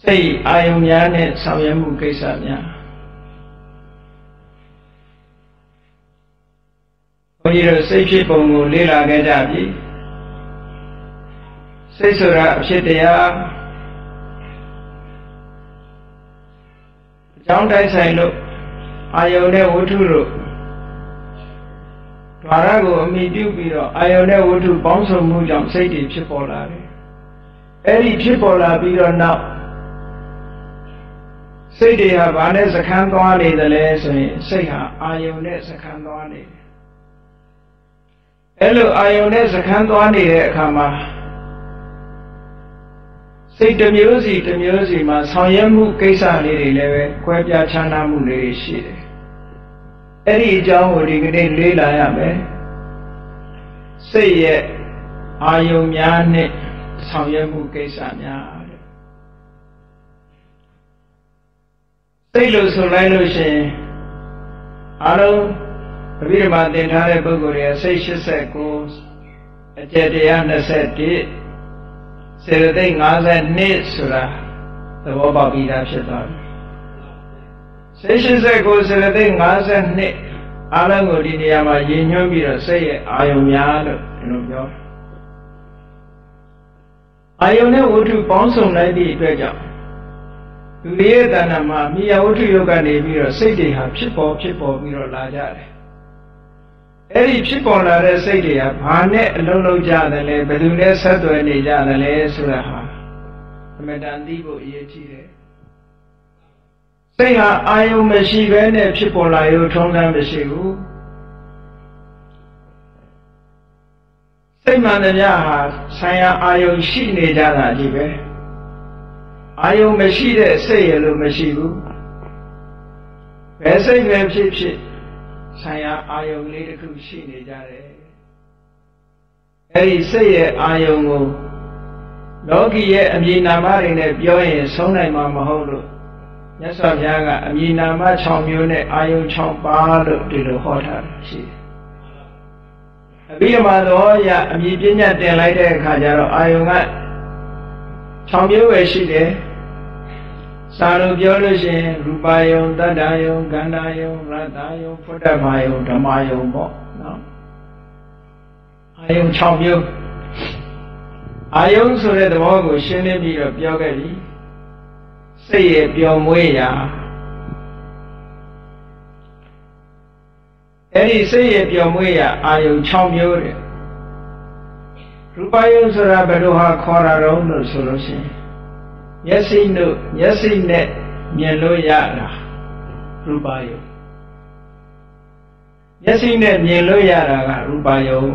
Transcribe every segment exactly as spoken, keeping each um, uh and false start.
စိတ်အာယုံများနဲ့ဆောင်ရွက်မှုကိစ္စများဘုန်းကြီးတို့စိတ်ဖြစ်ပုံကိုလေ့လာခဲ့ကြပြီစိတ်ဆိုတာအဖြစ်တရားအကြောင်းတိုင်းဆိုင်လို့အာယုံနဲ့ဝတ္ထုတို့ဓာရကိုအမိပြုပြီးတော့အာယုံနဲ့ဝတ္ထုပေါင်းစုံမှုကြောင့်စိတ်တွေဖြစ်ပေါ်လာတယ်အဲ့ဒီဖြစ်ပေါ်လာပြီးတော့နောက်စိတ်တွေဟာဘာနဲ့စခန်းသွားနေတယ်လဲဆိုရင်စိတ်ဟာအာယုံနဲ့စခန်းသွားနေတယ်အဲ့လိုအာယုံနဲ့စခန်းသွားနေတဲ့အခါမှာစိတ်တစ်မျိုးစီတစ်မျိုးစီမှာဆောင်ရွက်မှုကိစ္စလေးတွေလည်းပဲကွဲပြားခြားနားမှုလေးတွေရှိတယ်အဲ့ဒီအကြောင်းကိုဒီကနေ့လေ့လာရမယ်စိတ်ရဲ့အာယုံများနဲ့ဆောင်ရွက်မှုကိစ္စများတဲ့စိတ်လို့ဆိုလိုက်လို့ရှိရင်အားလုံးအဘိဓမ္မာသင်ထားတဲ့ပုဂ္ဂိုလ်ရဲ့စိတ်၈၉အကျက်တရား၂၁စေတသိက်၅၂ဆိုတာသဘောပေါက်ပြီးသားဖြစ်သွားပြီစိတ်၈၉စေတသိက်၅၂အားလုံးကိုဒီနေရာမှာရည်ညွှန်းပြီးတော့စိတ်ရဲ့အာယုံများလို့ဒီလိုပြောအာယုံနဲ့ဝတ္ထုပေါင်းစုံလိုက်သည့်အတွက်ကြောင့်လူရဲ့တဏ္ဍာမှာမိယဝတ္ထုယုတ်ကနေပြီးတော့စိတ်တွေဟာဖြစ်ပေါ်ဖြစ်ပေါ်ပြီးတော့လာကြတယ်အဲ့ဒီဖြစ်ပေါ်လာတဲ့စိတ်တွေဟာဘာနဲ့အလုံးလုံးကြတယ်လဲဘယ်သူနဲ့ဆက်သွယ်နေကြတယ်လဲဆိုတာဟာအမတန်သိဖို့အရေးကြီးတယ်စိတ်ဟာအာယုံမရှိဘဲနဲ့ဖြစ်ပေါ်လာရုံထုံးစံမရှိဘူးစိတ်မှန်တဲ့များဟာဆိုင်ရာအာယုံရှိနေကြတာဒီပဲအာယုံမရှိတဲ့စိတ်ရလို့မရှိဘူးဘယ်စိတ်ပဲဖြစ်ဖြစ်ဆိုင်ရာအာယုံလေးတစ်ခုရှိနေကြတယ်အဲဒီစိတ်ရဲ့အာယုံကိုလောကီရဲ့အမည်နာမတွေနဲ့ပြောရင်ဆုံးနိုင်မှာမဟုတ်လို့မြတ်စွာဘုရားကအမည်နာမ၆မျိုးနဲ့အာယုံ၆ပါးလို့ဒီလိုဟောထားတာရှိတယ်အဘိဓမ္မာတော်ရအမည်ပညာတင်လိုက်တဲ့အခါကျတော့အာယုံက၆မျိုးပဲရှိတယ်စာလို့ပြောလို့ရှိရင်ရူပယုံတတ္တယုံကန္တာယုံရတ္တယုံဖုဒ္ဓဘာယုံဓမ္မယုံပေါ့နော်အာယုံ၆မျိုးအာယုံဆိုတဲ့သဘောကိုရှင်းလင်းပြီးတော့ပြောခဲ့ပြီစိတ်ရဲ့ပျော်မွေးရာအဲ့ဒီစိတ်ရဲ့ပျော်မွေးရာအာယုံ၆မျိုးတဲ့ရူပယုံဆိုတာဘယ်လိုဟာခေါ်တာတော့လို့ဆိုလို့ရှိရင်မျက်စိတို့မျက်စိနဲ့မြင်လို့ရတာရူပယုံမျက်စိနဲ့မြင်လို့ရတာကရူပယုံ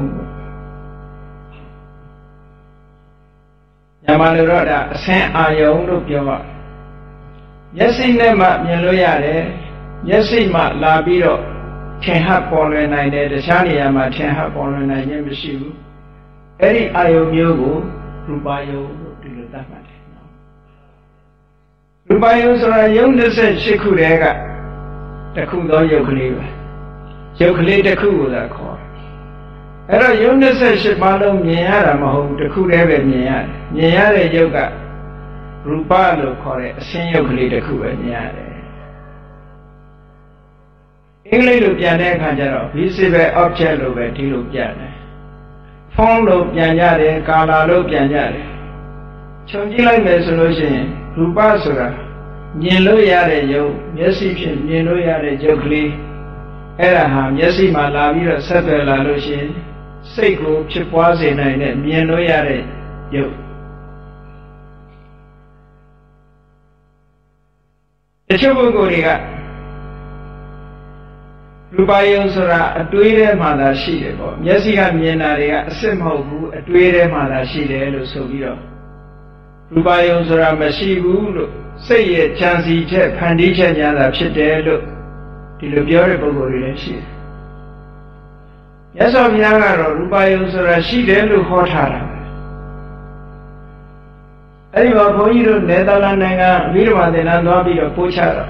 ညမှာလို့တော့ဒါအဆင်းအာယုံလို့ပြောပါမျက်စိနဲ့မှမြင်လို့ရတယ်မျက်စိမှလာပြီးတော့ထင်ဟပ်ပေါ်လွင်နိုင်တယ်တခြားနေရာမှာထင်ဟပ်ပေါ်လွင်နိုင်ခြင်းမရှိဘူးအဲ့ဒီအာယုံမျိုးကိုရူပယုံလို့ဒီလိုသတ်မှတ်တယ်နော်ရူပယုံဆိုတာယုံ၂၈ခုတည်းကတစ်ခုသောယုတ်ကလေးပဲယုတ်ကလေးတစ်ခုကိုသာခေါ်အဲ့တော့ယုံ၂၈ပါးလုံးမြင်ရတာမဟုတ်ဘူးတစ်ခုတည်းပဲမြင်ရတယ်မြင်ရတဲ့ယုတ်ကရူပလို့ခေါ်တဲ့အဆင်းယုတ်ကလေးတစ်ခုပဲမြင်ရတယ်အင်္ဂလိပ်လိုပြန်တဲ့အခါကျတော့ visible object လို့ပဲဒီလိုပြန်တယ်ဖုန်းလို့ပြန်ကြတယ်ကာလာလို့ပြန်ကြတယ်ခြုံကြည့်လိုက်မယ်ဆိုလို့ရှိရင်ရူပဆိုတာမြင်လို့ရတဲ့ယုတ်မျက်စိဖြင့်မြင်လို့ရတဲ့ယုတ်ကလေးအဲ့ဒါဟာမျက်စိမှာလာပြီးတော့ဆက်သွယ်လာလို့ရှိရင်စိတ်ကိုဖြစ်ပွားစေနိုင်တဲ့မြင်လို့ရတဲ့ယုတ်တချို့ပုဂ္ဂိုလ်တွေကရူပယုံဆိုတာအတွေးထဲမှာသာရှိတယ်ပေါ့မျက်စိကမြင်တာတွေကအစစ်မဟုတ်ဘူးအတွေးထဲမှာသာရှိတယ်လို့ဆိုပြီးတော့ရူပယုံဆိုတာမရှိဘူးလို့စိတ်ရဲ့ဉာဏ်စီချက်ဖန်တီးချက်များသာဖြစ်တယ်လို့ဒီလိုပြောတဲ့ပုဂ္ဂိုလ်တွေလည်းရှိတယ်မြတ်စွာဘုရားကတော့ရူပယုံဆိုတာရှိတယ်လို့ဟောထားတာအဲ့ဒီမှာဘုန်းကြီးတို့နယ်သာလန်နိုင်ငံအဘိဓမ္မာသင်တန်းသွားပြီးတော့ပို့ချတော့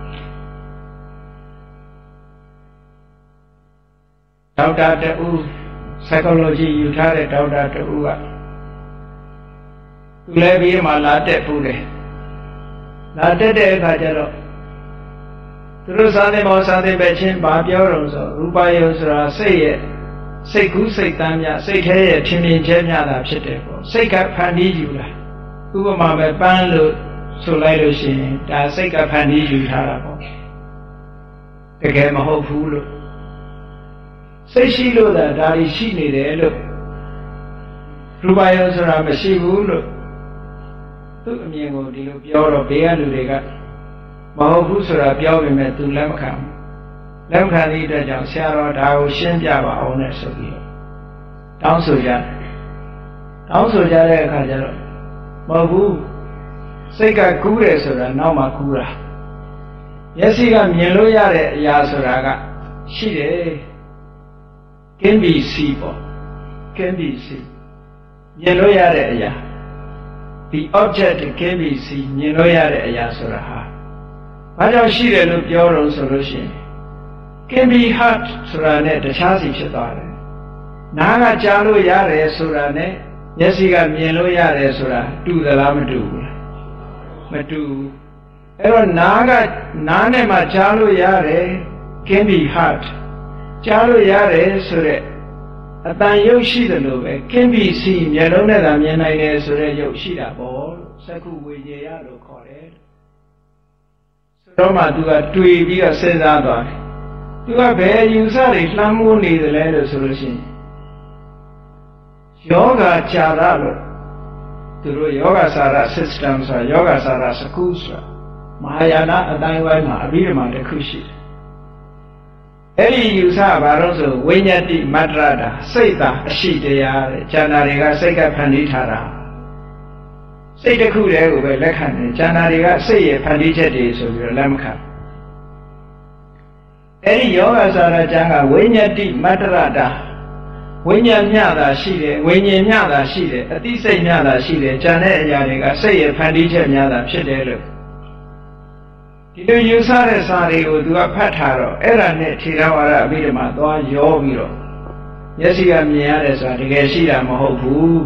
ဒေါက်တာတူ psychology ယူထားတဲ့ဒေါက်တာတူကသူလည်းပြီးမှလာတက်ပူတယ်လာတက်တဲ့အခါကျတော့သူတို့စာသင်မောစာသင်ပဲချင်းဘာပြောတော့ဆိုရူပယုံဆိုတာစိတ်ရဲ့စိတ်ကူးစိတ်တမ်းများစိတ်ထဲရဲ့ထင်မြင်ခြင်းများတာဖြစ်တယ်ပေါ့စိတ်ကဖန်တီးယူလာဥပမာပဲပန်းလို့ဆိုလိုက်လို့ရှိရင်ဒါစိတ်ကဖန်တီးယူထားတာပေါ့တကယ်မဟုတ်ဘူးလို့စိတ်ရှိလို့ဒါဒါတွေရှိနေတယ်လို့ရူပယုံဆိုတာမရှိဘူးလို့သူ့အမြင်ကိုဒီလိုပြောတော့ဘေးကလူတွေကမဟုတ်ဘူးဆိုတာပြောပေမဲ့သူလက်မခံဘူးလက်မခံသည့်အတွက်ကြောင့်ဆရာတော်ဒါကိုရှင်းပြပါအောင်နဲ့ဆိုပြီးတောင်းဆိုကြတယ်တောင်းဆိုကြတဲ့အခါကျတော့မဟုတ်ဘူးစိတ်ကကူးတယ်ဆိုတာနောက်မှကူးတာမျက်စိကမြင်လို့ရတဲ့အရာဆိုတာကရှိတယ် can be see ပေါ့ can be see မြင်လို့ရတဲ့အရာ the object can be see မြင်လို့ရတဲ့အရာဆိုတာဟာဘာကြောင့်ရှိတယ်လို့ပြောတော့ဆိုလို့ရှိရင် can be heard ဆိုတာနဲ့တခြားစီဖြစ်သွားတယ်နားကကြားလို့ရတယ်ဆိုတာနဲ့မျက်စိကမြင်လို့ရတယ်ဆိုတာတူသလားမတူဘူးလားမတူအဲ့တော့နားကနားနဲ့မှကြားလို့ရတယ် can be heard ကြားလို့ရတယ်ဆိုတဲ့အတန်ရုပ်ရှိတယ်လို့ပဲ can be see မျက်လုံးနဲ့သာမြင်နိုင်တယ်ဆိုတဲ့ရုပ်ရှိတာပေါ့စက္ခုဝိညာဉ်ရလို့ခေါ်တယ်ဆိုတော့မှသူကတွေ့ပြီးတော့စဉ်းစားသွားတယ်သူကဘယ်ယူဆတွေလှမ်းမိုးနေတယ်လဲလို့ဆိုလို့ရှိရင်ယောဂကြာရလို့သူတို့ယောဂစာရ system ဆိုတာယောဂစာရစကူဆိုတာမဟာယာနအတိုင်းဝိုင်းမှာအဘိဓမ္မာတစ်ခုရှိတယ်အဲ့ဒီယူဆဘာလို့ဆိုဝိညာတိမတ္တရတာစိတ်သာအရှိတရားတဲ့ဉာဏ်တွေကစိတ်ကဖန်တီးထားတာစိတ်တစ်ခုတည်းကိုပဲလက်ခံတယ်ဉာဏ်တွေကစိတ်ရဲ့ဖန်တီးချက်တွေဆိုပြီးတော့လက်မခံအဲ့ဒီယောဂစာရကျမ်းကဝိညာတိမတ္တရတာဝိညာဉ်မျှတာရှိတယ်ဝိညာဉ်မျှတာရှိတယ်အသိစိတ်မျှတာရှိတယ်ဉာဏ်တဲ့အရာတွေကစိတ်ရဲ့ဖန်တီးချက်မျှတာဖြစ်တယ်လို့ဒီလိုယူဆတဲ့စာတွေကိုသူကဖတ်ထားတော့အဲ့ဒါနဲ့ထေရဝါဒအဘိဓမ္မာသွားရောပြီးတော့မျက်စိကမြင်ရတယ်ဆိုတာတကယ်ရှိတာမဟုတ်ဘူး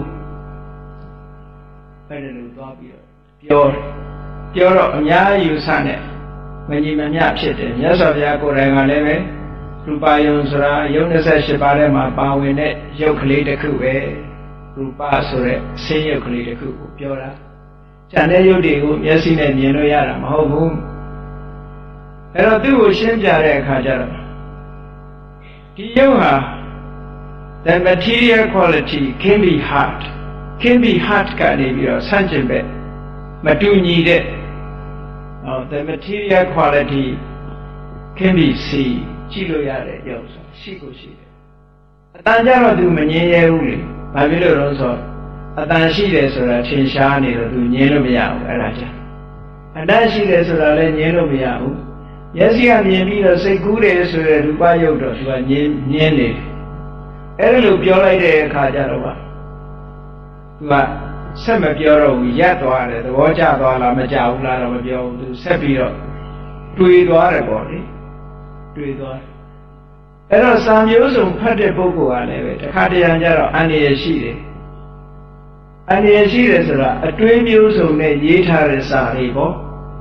အဲ့ဒါလို့သွားပြီးတော့ပြောပြောတော့အများယူဆနဲ့မညီမမျှဖြစ်တယ်မြတ်စွာဘုရားကိုယ်တိုင်ကလည်းပဲရူပယုံဆိုတာယုံ28ပါးထဲမှာပါဝင်တဲ့ရုပ်ကလေးတစ်ခုပဲရူပဆိုတဲ့ဆင်းရုပ်ကလေးတစ်ခုကိုပြောတာဉာဏ်တဲ့ရုပ်တွေကိုမျက်စိနဲ့မြင်လို့ရတာမဟုတ်ဘူးအဲ့တော့သူ့ကိုရှင်းပြတဲ့အခါကျတော့ဒီယုံဟာ the material quality can be hard can be hard ကနေပြီးတော့ဆန့်ကျင်ဘက်မတူညီတဲ့ the material quality can be seen ကြည့်လို့ရတဲ့ရုပ်ဆိုရှိကိုရှိတယ်အတန်ကြတော့သူမငြင်းရဲဘူးလေဘာဖြစ်လို့လဲဆိုတော့အတန်ရှိတယ်ဆိုတာထင်ရှားနေတော့သူငြင်းလို့မရဘူးအဲ့ဒါကြောင့်အတန်ရှိတယ်ဆိုတာလည်းငြင်းလို့မရဘူးမျက်စိကမြင်ပြီးတော့စိတ်ကူးတယ်ဆိုတဲ့ရူပယုတ်တော့သူကငြင်းငြင်းနေတယ်အဲ့ဒါလိုပြောလိုက်တဲ့အခါကျတော့ပါသူကဆက်မပြောတော့ဘူးရပ်သွားတယ်သဘောကျသွားလားမကျဘူးလားတော့မပြောဘူးသူဆက်ပြီးတော့တွေးသွားတယ်ပေါ့လေတွေးသွားအဲ့တော့စာမျိုးစုံဖတ်တဲ့ပုဂ္ဂိုလ်ကလည်းပဲတခါတရံကျတော့အန္တရာယ်ရှိတယ်အန္တရာယ်ရှိတယ်ဆိုတာအတွေးမျိုးစုံနဲ့ရေးထားတဲ့စာတွေပေါ့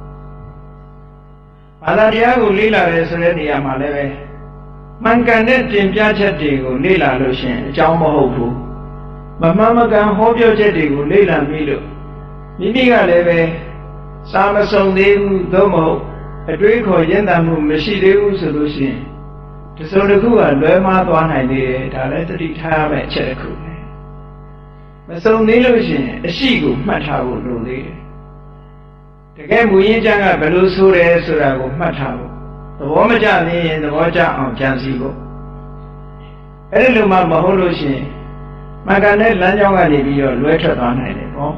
ဘာသာတရားကိုလေ့လာရဲဆိုတဲ့နေရာမှာလည်းပဲမှန်ကန်တဲ့တင်ပြချက်တွေကိုလေ့လာလို့ရှိရင်အကြောင်းမဟုတ်ဘူးမမှန်မကန်ဟောပြောချက်တွေကိုလေ့လာပြီးလို့မိမိကလည်းပဲစာမစုံသေးဘူးသို့မဟုတ်အတွေးခေါ်ရင့်တမ်းမှုမရှိသေးဘူးဆိုလို့ရှိရင်ဒီစုံတစ်ခုကလွဲမှားသွားနိုင်သေးတယ်ဒါလည်းသတိထားရမယ့်အချက်တစ်ခုပဲမစုံသေးလို့ရှိရင်အရှိကိုမှတ်ထားဖို့လိုသေးတယ်တကယ်မူရင်းကျမ်းကဘယ်လိုဆိုတယ်ဆိုတာကိုမှတ်ထားဖို့သဘောမကျသေးရင်သဘောကျအောင်ကြံစည်ဖို့အဲ့ဒီလိုမှမဟုတ်လို့ရှိရင်မကန်တဲ့လမ်းကြောင်းကနေပြီးတော့လွဲထွက်သွားနိုင်တယ်ပေါ့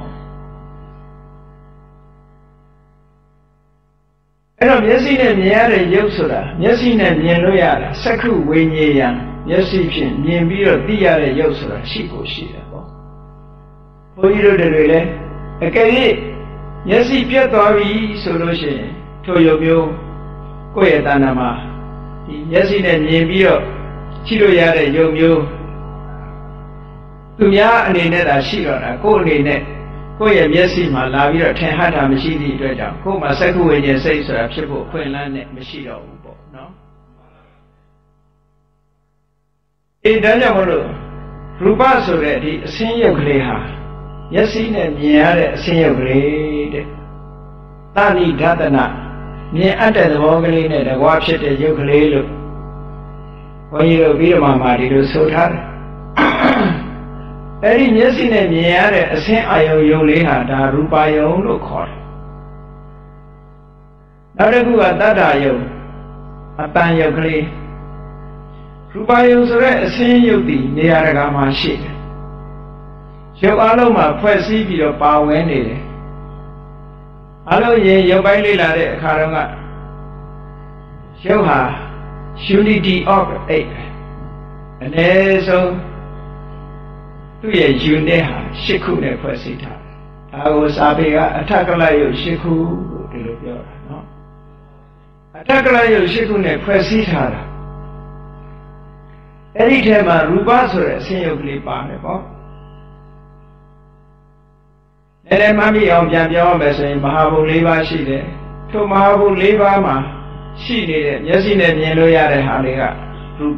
အဲ့တော့မျက်စိနဲ့မြင်ရတဲ့ရုပ်ဆိုတာမျက်စိနဲ့မြင်လို့ရတာစက္ခုဝိညာဉ်ယံမျက်စိဖြင့်မြင်ပြီးတော့သိရတဲ့ရုပ်ဆိုတာရှိကိုရှိတယ်ပေါ့ဘုန်းကြီးတို့တွေလည်းအကယ်၍မျက်စိပြတ်သွားပြီဆိုလို့ရှိရင်ထိုရုပ်မျိုးကိုယ့်ရဲ့တဏ္ဍာမှာဒီမျက်စိနဲ့မြင်ပြီးတော့ရှိလို့ရတဲ့ရုပ်မျိုးသူများအနေနဲ့သာရှိတော့တာကိုယ်အနေနဲ့ကိုယ့်ရဲ့မျက်စိမှာလာပြီးတော့ထင်ဟပ်တာမရှိသည့်အတွက်ကြောင့်ကိုယ်မှာစက္ခုဝိညာဉ်စိတ်ဆိုတာဖြစ်ဖို့ခွင့်လန်းနဲ့မရှိတော့ဘူးပေါ့နော်အေးဒါကြောင့်မလို့ရူပဆိုတဲ့ဒီအစင်းရုပ်ကလေးဟာမျက်စိနဲ့မြင်ရတဲ့အစင်းရုပ်ကလေးတဲ့သဏိဒသနာမြင်အပ်တဲ့သဘောကလေးနဲ့တကွာဖြစ်တဲ့ရုပ်ကလေးလို့ဘုန်းကြီးတို့ပြီးတော့မှဒီလိုဆိုထားတယ်အဲ့ဒီမျက်စိနဲ့မြင်ရတဲ့အစင်းအာယုံယုံလေးဟာဒါရူပယုံလို့ခေါ်တယ်နောက်တစ်ခုကတတ္တယုံအတန်ယုတ်ကလေးရူပယုံဆိုတဲ့အစင်းယုတ်ဒီနေရာတကာမှာရှိတယ်ရုပ်အလုံးမှာဖွဲ့စည်းပြီးတော့ပါဝင်နေတယ်အလုံးရင်ရုပ်ပိုင်းလေးလာတဲ့အခါတုန်းကရုပ်ဟာ unity of eight အနည်းဆုံးသူ့ရဲ့ unit ဟာ၈ခုနဲ့ဖွဲ့စည်းထားတယ်ဒါကိုစာပေကအထက်ကလရုပ်၈ခုလို့ဒီလိုပြောတာနော်အထက်ကလရုပ်၈ခုနဲ့ဖွဲ့စည်းထားတာအဲ့ဒီထဲမှာရူပဆိုတဲ့အစင်းရုပ်ကလေးပါတယ်ပေါ့နည်းနည်းမှမိအောင်ပြန်ပြောရမယ်ဆိုရင်မဟာဘုတ်၄ပါးရှိတယ်ထို့မဟာဘုတ်၄ပါးမှာရှိနေတဲ့မျက်စိနဲ့မြင်လို့ရတဲ့ဟာတွေကရူပ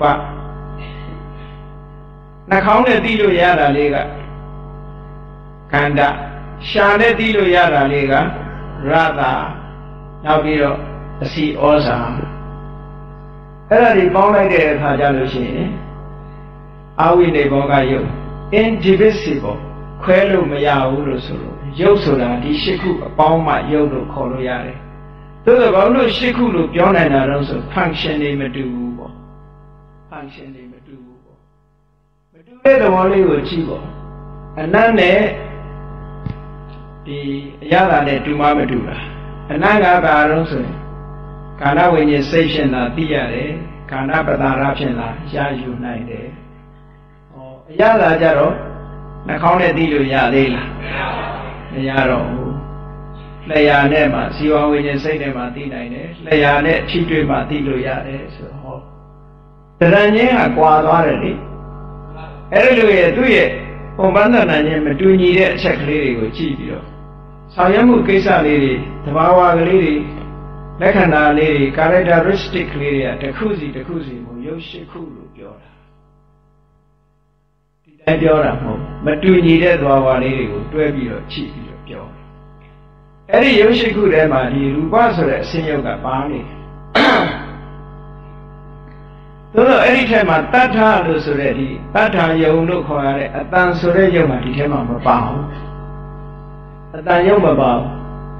နှာခေါင်းနဲ့သိလို့ရတာလေးကခန္ဓာရှာနဲ့သိလို့ရတာလေးကရတာနောက်ပြီးတော့အစီဩဇာအဲ့ဒါဒီပေါင်းလိုက်တဲ့အခါကျလို့ရှိရင်အာဝိနေဘောကယုတ် indivisible ခွဲလို့မရဘူးလို့ဆိုလို့ယုတ်ဆိုတာဒီရှစ်ခုအပေါင်းမှယုတ်လို့ခေါ်လို့ရတယ်သို့သောဘာလို့ရှစ်ခုလို့ပြောနိုင်တာတော့ဆို function တွေမတူဘူးပေါ့ function တွေမတူဘူးပေါ့မတူတဲ့သဘောလေးကိုကြည့်ပေါ့အနတ်နဲ့ဒီအရာသာနဲ့တူမှမတူတာအနတ်ကဘာလို့ဆိုရင်ခန္ဓာဝိညာဉ်စိတ်ဖြင့်သာသိရတယ်ခန္ဓာပတာရဖြင့်သာရယူနိုင်တယ်ဟောအရာသာကြတော့နှာခေါင်းနဲ့သိလို့ရသေးလားမရတော့ဘူးလျှာနဲ့မှဇီဝဝိညာဉ်စိတ်နဲ့မှသိနိုင်တယ်လျှာနဲ့ထိတွေ့မှသိလို့ရတယ်ဆိုဟောတရံချင်းကကွာသွားတယ်လေအဲ့ဒီလိုရဲ့သူ့ရဲ့ပုံပန်းသဏ္ဍာန်ချင်းမတူညီတဲ့အချက်ကလေးတွေကိုကြည့်ပြီးတော့ဆောင်ရွက်မှုကိစ္စလေးတွေသဘာဝကလေးတွေလက္ခဏာလေးတွေ characteristic လေးတွေကတစ်ခုစီတစ်ခုစီကိုရုပ်ရှိခုလို့ပြောတာဒီတိုင်းပြောတာမဟုတ်မတူညီတဲ့သဘာဝလေးတွေကိုတွဲပြီးတော့ကြည့်ပြီးတော့ပြောတယ်အဲ့ဒီရုပ်ရှိခုထဲမှာဒီရူပဆိုတဲ့အစင်းရုပ်ကပါနေတယ်သို့တော့အဲ့ဒီထဲမှာတတ္ထလို့ဆိုတဲ့ဒီတတ္ထယုံလို့ခေါ်ရတဲ့အတန်ဆိုတဲ့ယုံမှာဒီထဲမှာမပါဘူးအတန်ယုံမပါဘူး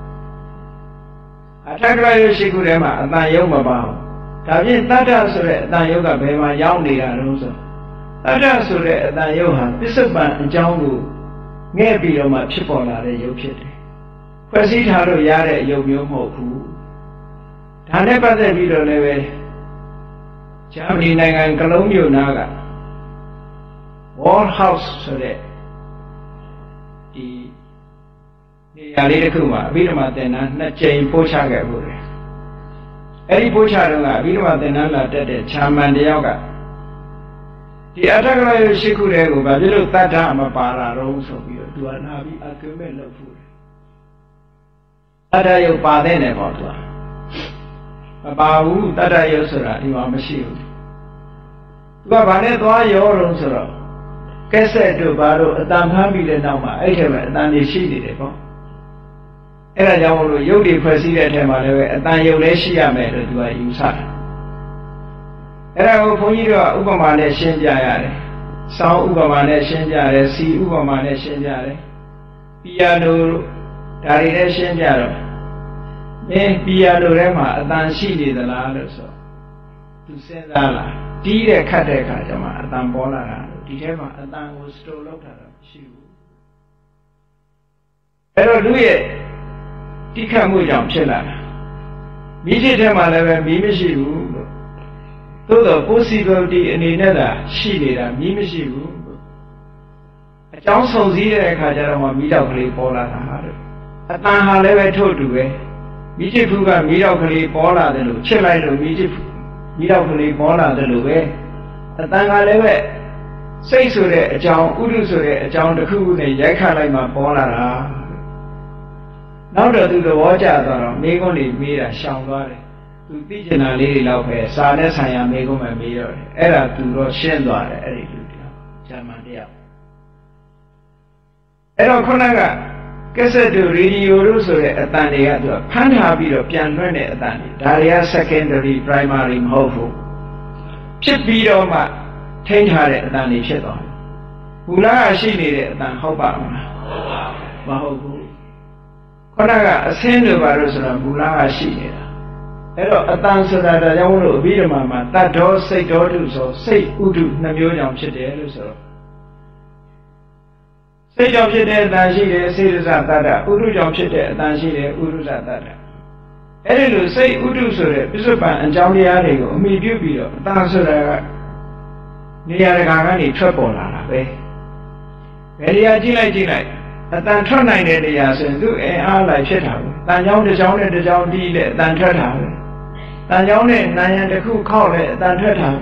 အထက်ကရယုရှိခုထဲမှာအတန်ယုံမပါဘူးဒါဖြင့်တတ္ထဆိုတဲ့အတန်ယုံကဘယ်မှာရောက်နေတာလို့ဆိုတတ္ထဆိုတဲ့အတန်ယုံဟာပစ္စုပန်အကြောင်းကိုငဲ့ပြီးတော့မှဖြစ်ပေါ်လာတဲ့ယုံဖြစ်တယ်ဖွဲ့စည်းထားလို့ရတဲ့ယုံမျိုးမဟုတ်ဘူးဒါနဲ့ပတ်သက်ပြီးတော့လည်းပဲဂျာမနီနိုင်ငံကလုံးမြို့နာက Wall House ဆိုတဲ့ဒီနေရာလေးတစ်ခုမှာအဘိဓမ္မာသင်္นานနှစ်ကြိမ်ပို့ချခဲ့ဘူးလေအဲ့ဒီပို့ချတော့ကအဘိဓမ္မာသင်္นานလာတက်တဲ့ဂျာမန်တယောက်ကဒီအထက်ကရယရှိခုတွေကိုဘာဖြစ်လို့တတ်တာမပါတာတော့ဆိုပြီးတော့သူကနာပြီး argument လုပ်ဖို့တယ်တတ်တာရုပ်ပါတဲ့နယ်ပေါ့သူကမပါဘူးတတ္တယုတ်ဆိုတာဒီမှာမရှိဘူးသူကဘာနဲ့သွားရောတော့ဆိုတော့ကက်ဆက်တို့ဘာတို့အတန်ဖမ်းပြီးတဲ့နောက်မှာအဲ့ထဲမှာအတန်တွေရှိနေတယ်ပေါ့အဲ့ဒါကြောင့်မလို့ရုပ်တွေဖွဲ့စည်းတဲ့အထဲမှာလည်းပဲအတန်ယုတ်လည်းရှိရမယ်လို့သူကယူဆတယ်အဲ့ဒါကိုဘုန်းကြီးတို့ကဥပမာနဲ့ရှင်းပြရတယ်စောင်းဥပမာနဲ့ရှင်းပြတယ်စီဥပမာနဲ့ရှင်းပြတယ်ပီယာနိုဒါတွေလည်းရှင်းပြတော့မင်းပီယာနိုထဲမှာအတန်ရှိနေသလားလို့ဆိုသူစဉ်းစားလာတီးတဲ့ခတ်တဲ့အခါကျမှအတန်ပေါ်လာတာဒီထဲမှာအတန်ကိုစတိုလောက်တာမရှိဘူးအဲ့တော့လူရဲ့တိခတ်မှုကြောင့်ဖြစ်လာတာမိจิตထဲမှာလည်းပဲမီးမရှိဘူးလို့သို့တော့ possibility အနေနဲ့သာရှိနေတာမီးမရှိဘူးအကြောင်းဆုံးစည်းတဲ့အခါကျတော့မှမီးတောက်ကလေးပေါ်လာတာလို့အတန်ဟာလည်းပဲထို့တူပဲမိจิตဖူးကမီးတောက်ကလေးပေါ်လာတယ်လို့ချစ်လိုက်လို့မိจิตမီးတောက်ကလေးပေါ်လာတယ်လို့ပဲအတန်ကလည်းပဲစိတ်ဆိုတဲ့အကြောင်းဥဒုဆိုတဲ့အကြောင်းတစ်ခုခုနဲ့ရိုက်ခတ်လိုက်မှပေါ်လာတာနောက်တော့သူသဘောကျသွားတော့မိကုန်းလေးမေးတာရှောင်သွားတယ်သူသိချင်တာလေးတွေလောက်ပဲစာနဲ့ဆိုင်ရာမိကုန်းပဲမေးတော့တယ်အဲ့ဒါသူတော့ရှင်းသွားတယ်အဲ့ဒီလူတယောက်ဂျာမန်တယောက်အဲ့တော့ခုနကကက်ဆက်တို့ရေဒီယိုတို့ဆိုတဲ့အတန်တွေကသူကဖမ်းထားပြီးတော့ပြန်လွှင့်တဲ့အတန်တွေဒါတွေက secondary primary မဟုတ်ဘူးဖြစ်ပြီးတော့မှထိန်းထားတဲ့အတန်တွေဖြစ်သွားတယ်ဘူလာကရှိနေတဲ့အတန်ဟုတ်ပါမလားမဟုတ်ဘူးခုနကအဆင်းတွေပါလို့ဆိုတော့ဘူလာကရှိနေတာအဲ့တော့အတန်ဆိုတာဒါကြောင့်လို့အဘိဓမ္မာမှာတတ္တောစိတ်တော်တုဆိုစိတ်ဥဒုနှမျိုးကြောင့်ဖြစ်တယ်လို့ဆိုတော့စိတ်ကြောင့်ဖြစ်တဲ့အတန်ရှိတယ်စေတစတတ္တဥဒုကြောင့်ဖြစ်တဲ့အတန်ရှိတယ်ဥဒုစတတ္တအဲ့ဒီလိုစိတ်ဥဒုဆိုတဲ့ပြစ္ဆုတ်ပံအကြောင်းတရားတွေကိုအမိပြုပြီးတော့အတန်ဆိုတာကနေရာတကာကနေထွက်ပေါ်လာတာပဲဘယ်နေရာကြည့်လိုက်ကြည့်လိုက်အတန်ထွက်နိုင်တဲ့နေရာဆိုရင်သူ့အင်အားလိုက်ဖြစ်တာပဲတန်ကြောင်းတစ်ကြောင်းနဲ့တစ်ကြောင်းတီးလက်အတန်ထွက်တာပဲတန်ကြောင်းနဲ့နာယံတစ်ခုခောက်လက်အတန်ထွက်တာ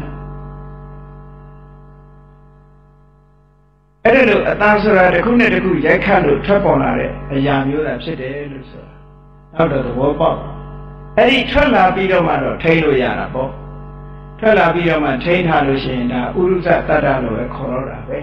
အဲ့ဒါလို့အတန်ဆိုတာတစ်ခုနဲ့တစ်ခုရိုက်ခတ်လို့ထွက်ပေါ်လာတဲ့အရာမျိုးသာဖြစ်တယ်လို့ဆိုတာနောက်တော့သဘောပေါက်အဲ့ဒီထွက်လာပြီးတော့မှတော့ထိန်းလို့ရတာပေါ့ထွက်လာပြီးတော့မှထိန်းထားလို့ရှိရင်ဒါဥရုဇတတ္တလို့ပဲခေါ်တော့တာပဲ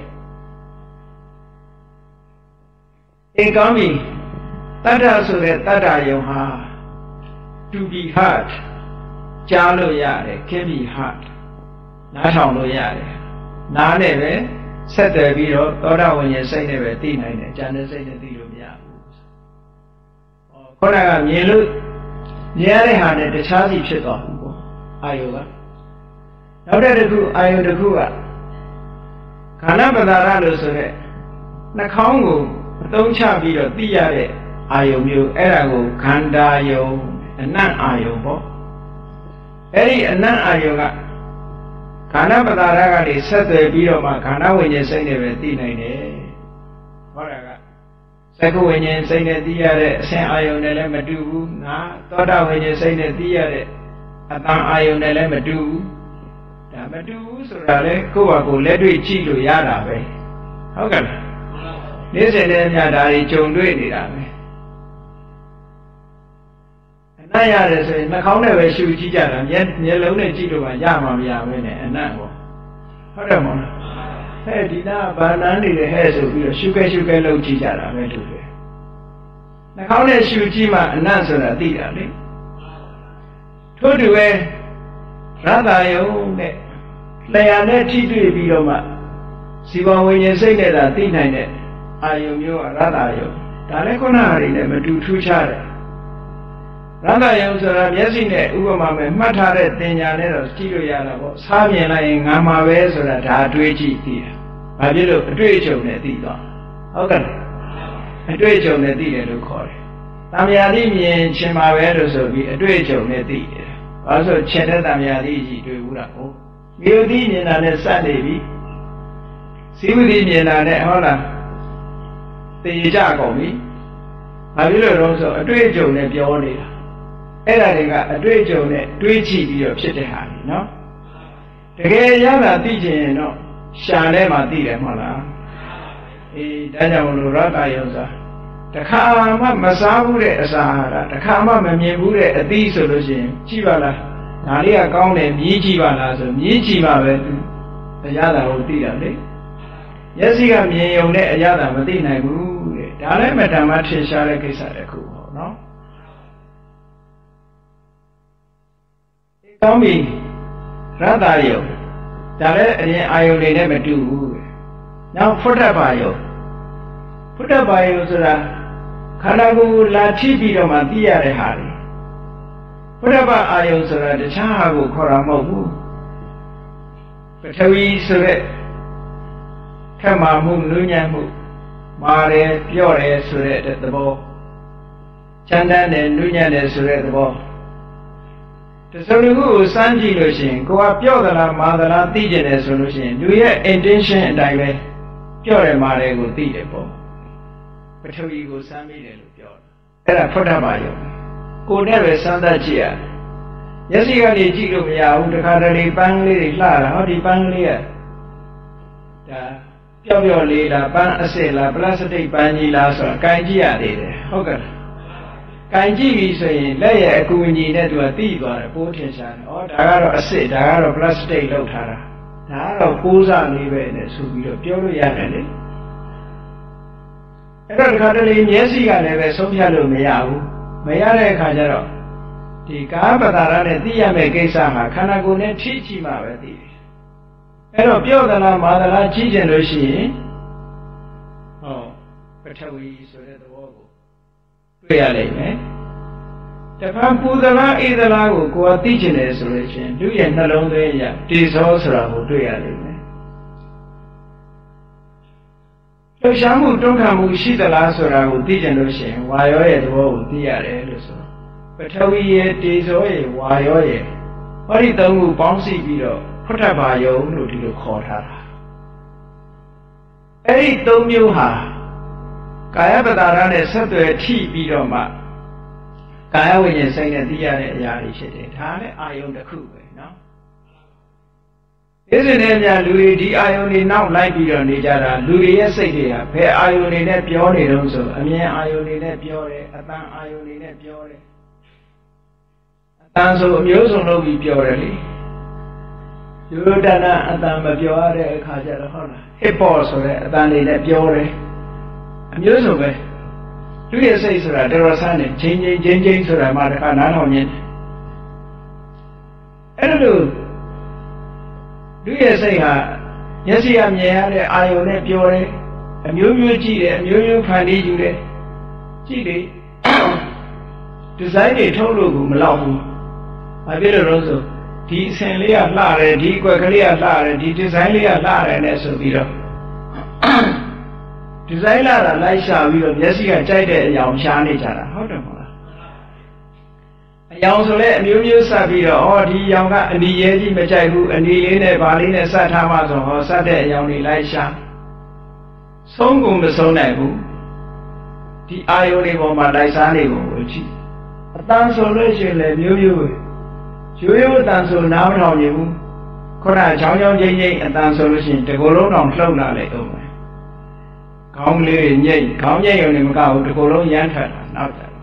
အင်ကောင်းပြီတတ္တဆိုတဲ့တတ္တယုံဟာ to be heard ကြားလို့ရတယ်ခင်ပြီ heard နားထောင်လို့ရတယ်နားနဲ့ပဲဆက်သွယ်ပြီးတော့သောတာဝိညာဉ်စိတ်နဲ့ပဲသိနိုင်တယ်ဉာဏ်နဲ့စိတ်နဲ့သိလို့မရဘူးဟောခုနကမြင်လို့မြင်ရတဲ့ဟာနဲ့တခြားစီဖြစ်သွားဘူးပေါ့အာယုကနောက်တဲ့တစ်ခုအာယုတစ်ခုကခန္ဓာပဒါရလို့ဆိုတဲ့နှာခေါင်းကိုအသုံးချပြီးတော့သိရတဲ့အာယုမျိုးအဲ့ဒါကိုခန္ဓာယုံအနတ်အာယုပေါ့အဲ့ဒီအနတ်အာယုကခန္ဓာပဒါရကနေဆက်သွယ်ပြီးတော့မှခန္ဓာဝိညာဉ်စိတ်နဲ့ပဲသိနိုင်တယ်ဟောတာကသက္ကဝိညာဉ်စိတ်နဲ့သိရတဲ့အဆင့်အာယုနဲ့လည်းမတူဘူးနာသောတာဝိညာဉ်စိတ်နဲ့သိရတဲ့အတန်အာယုနဲ့လည်းမတူဘူးဒါမတူဘူးဆိုတာလေကိုယ့်ဘာကိုလက်တွေ့ကြည့်လို့ရတာပဲဟုတ်ကဲ့လားနေ့စဉ်နဲ့အမျှဒါတွေကြုံတွေ့နေတာပဲအနတ်ရတယ်ဆိုရင်နှာခေါင်းနဲ့ပဲရှူကြည့်ကြတာမျက်မျက်လုံးနဲ့ကြည့်လို့မှရမှာမရဘဲနဲ့အနတ်ပေါ့ဟုတ်တယ်မို့လားဟဲ့ဒီနာဘာနန်းနေတယ်ဟဲ့ဆိုပြီးတော့ရှုခဲရှုခဲလုပ်ကြည့်ကြတာပဲလို့ပဲနှာခေါင်းနဲ့ရှူကြည့်မှအနတ်ဆိုတာသိတာလေထို့တူပဲရတ္တယုံနဲ့လျာနဲ့ထိတွေ့ပြီးတော့မှဇီဝဝိညာဉ်စိတ်နဲ့သာသိနိုင်တဲ့အာယုမျိုးရတ္တယုံဒါလည်းခုနဟာတွေနဲ့မတူထူးခြားတယ်ရတ္တယုံဆိုတာမျက်စိနဲ့ဥပမာပဲမှတ်ထားတဲ့တင်ညာနဲ့တော့ကြည့်လို့ရတာပေါ့စားမြင်လိုက်ရင်ငါမှာပဲဆိုတာဒါအတွေ့အကြည့်သိတယ်ဘာဖြစ်လို့အတွေ့အကြုံနဲ့သိသွားဟုတ်ကဲ့အတွေ့အကြုံနဲ့သိတယ်လို့ခေါ်တယ်တမယာတိမြင်ချင်းမှာပဲလို့ဆိုပြီးအတွေ့အကြုံနဲ့သိတယ်ဘာလို့ဆိုခြေတဲ့တမယာတိကြီးတွေ့ဘူးလားဟုတ်မြေတိမြင်တာနဲ့စနေပြီစီဝတိမြင်တာနဲ့ဟုတ်လားသိကြကုန်ပြီဘာဖြစ်လို့တော့ဆိုအတွေ့အကြုံနဲ့ပြောနေတာအဲ့ဒါတွေကအတွေ့အကြုံနဲ့တွေးကြည့်ပြီးတော့ဖြစ်တဲ့ဟာကြီးနော်တကယ်ရတာသိချင်ရင်တော့ရှာထဲမှာသိတယ်မဟုတ်လားအေးဒါကြောင့်မလို့ရတ္တယုံစာတခါမှမစားဘူးတဲ့အစာဟာတခါမှမမြင်ဘူးတဲ့အသီးဆိုလို့ရှိရင်ကြည့်ပါလားဒါလေးကကောင်းတယ်မြည်ကြည့်ပါလားဆိုမြည်ကြည့်ပါပဲအရသာကိုသိတာလေမျက်စိကမြင်ုံနဲ့အရသာမသိနိုင်ဘူးတဲ့ဒါလည်းမတ္တမထင်ရှားတဲ့ကိစ္စတစ်ခုပေါ့နော်ကောင်းပြီရတ္တယုံဒါလည်းအရင်အာယုန်တွေနဲ့မတူဘူးတဲ့နောက်ဖုဒ္ဓဘာယုံဖုဒ္ဓဘာယုံဆိုတာခန္ဓာကိုယ်လာထိပြီးတော့မှသိရတဲ့ဟာတွေဖုဒ္ဓဘာအာယုံဆိုတာတခြားဟာကိုခေါ်တာမဟုတ်ဘူးပထဝီဆိုတဲ့ခက်မာမှုနုညံ့မှုမာတယ်ပြော့တယ်ဆိုတဲ့သဘောချမ်းသာတယ်နုညံ့တယ်ဆိုတဲ့သဘောတစုံတစ်ခုကိုစမ်းကြည့်လို့ရှိရင်ကိုကပြော့သလားမာသလားသိကျင်တယ်ဆိုလို့ရှိရင်လူရဲ့ intention အတိုင်းပဲပြော့တယ်မာတယ်ကိုသိတယ်ပေါ့ပထဝီကိုစမ်းမိတယ်လို့ပြောတယ်အဲ့ဒါဖုဒ္ဓဘာယုံကိုယ်နဲ့ပဲစမ်းသပ်ကြည့်ရမျက်စိကနေကြည့်လို့မရဘူးတခါတလေပန်းလေးတွေလှတာဟောဒီပန်းလေးကဒါပျော့ပျော့လေးလားပန်းအစ်စ်လားပလတ်စတစ်ပန်းကြီးလားဆိုတာအကင်ကြည့်ရသေးတယ်ဟုတ်ကဲ့ဟကန်ကြည့်ပြီဆိုရင်လက်ရဲ့အကူအညီနဲ့သူကတိသွားတယ်ပိုးထင်ရှားတယ်။ဩဒါကတော့အစစ်ဒါကတော့ plastic လောက်ထားတာ။ဒါကတော့ပိုးစားလေးပဲနဲ့ဆိုပြီးတော့ပြောလို့ရတယ်လေ။အဲ့တော့ဒီခါတလေမျက်စိကလည်းပဲဆုံးဖြတ်လို့မရဘူး။မရတဲ့အခါကျတော့ဒီကာပတာရနဲ့သိရမယ့်ကိစ္စမှာခန္ဓာကိုယ်နဲ့ထိကြည့်မှပဲသိတယ်။အဲ့တော့ပြောသလားမာသလားကြည့်ကြလို့ရှိရင်ဟောပထဝီဆိုတဲ့သဘောကိုတွေ့ရလိမ့်မယ်။တခါပူသလားအေးသလားကိုကိုယ်ကသိချင်တယ်ဆိုလို့ရှိရင်သူ့ရဲ့နှလုံးသွင်းရတေဇောဆိုတာကိုတွေ့ရလိမ့်မယ်။လှုပ်ရှားမှုတွန်းခံမှုရှိသလားဆိုတာကိုသိချင်လို့ရှိရင်ဝါရောရဲ့သဘောကိုသိရတယ်လို့ဆိုပထဝီရဲ့တေဇောရဲ့ဝါရောရဲ့ဟောဒီသုံးခုပေါင်းစည်းပြီးတော့ဖုထဘာယုံလို့ဒီလိုခေါ်ထားတာအဲ့ဒီသုံးမျိုးဟာကာယပတာရနဲ့ဆက်သွယ်ထိပြီးတော့မှကာယဝိညာဉ်စိတ်နဲ့သိရတဲ့အရာတွေဖြစ်တယ်ဒါလည်းအာယုံတစ်ခုပဲနော်ဒီစင်နဲ့များလူတွေဒီအာယုံတွေနောက်လိုက်ပြီးတော့နေကြတာလူတွေရဲ့စိတ်တွေကဘယ်အာယုံတွေနဲ့ပြောနေတော့ဆိုအမြင်အာယုံတွေနဲ့ပြောတယ်အတန်အာယုံတွေနဲ့ပြောတယ်အတန်ဆိုအမျိုးစုံလုပ်ပြီးပြောတယ်လေယူရတနာအတန်မပြောရတဲ့အခါကျတော့ဟုတ်လားဟစ်ပေါ်ဆိုတဲ့အတန်တွေနဲ့ပြောတယ်အမျိုးစုံပဲလူရဲ့စိတ်ဆိုတာတော်တော်ဆန်းတယ်ချင်းချင်းချင်းချင်းဆိုတာမှတခါနားထောင်နေတယ်အဲ့လိုလူရဲ့စိတ်ဟာမျက်စိကမြင်ရတဲ့အာယုံနဲ့ပြောတယ်အမျိုးမျိုးကြည့်တယ်အမျိုးမျိုးဖန်တီးယူတယ်ကြည့်လေဒီဇိုင်းတွေထုတ်လို့ကိုမလောက်ဘူးဘာဖြစ်လို့လဲဆိုဒီအစင်လေးကလှတယ်ဒီအကွက်ကလေးကလှတယ်ဒီဒီဇိုင်းလေးကလှတယ်နဲ့ဆိုပြီးတော့ဒီဇိုင်းလာတာလိုက်ရှာပြီးတော့မျက်စိကကြိုက်တဲ့အယောင်ရှားနေကြတာဟုတ်တယ်မဟုတ်လားအယောင်ဆိုလဲအမျိုးမျိုးစပ်ပြီးတော့ဩဒီအယောင်ကအနီရဲကြီးမကြိုက်ဘူးအနီလေးနဲ့ဗာလေးနဲ့စပ်ထားမှဆိုဟောစပ်တဲ့အယောင်တွေလိုက်ရှာဆုံးကုန်မဆုံးနိုင်ဘူးဒီအာယုန်တွေပေါ်မှာလိုက်စားနေပုံကိုကြည့်အတန်ဆိုလို့ရှိရင်လည်းမျိုးမျိုးပဲရိုးရိုးအတန်ဆိုနားမထောင်နိုင်ဘူးခုနချောင်းချောင်းချင်းချင်းအတန်ဆိုလို့ရှိရင်တကူလုံးတောင်လှုပ်လာလိုက်အောင်ပဲခေါင်းလေးညိတ်ခေါင်းညိတ်ရုံနဲ့မကဘူးတကူလုံးရမ်းထတာနောက်ကြ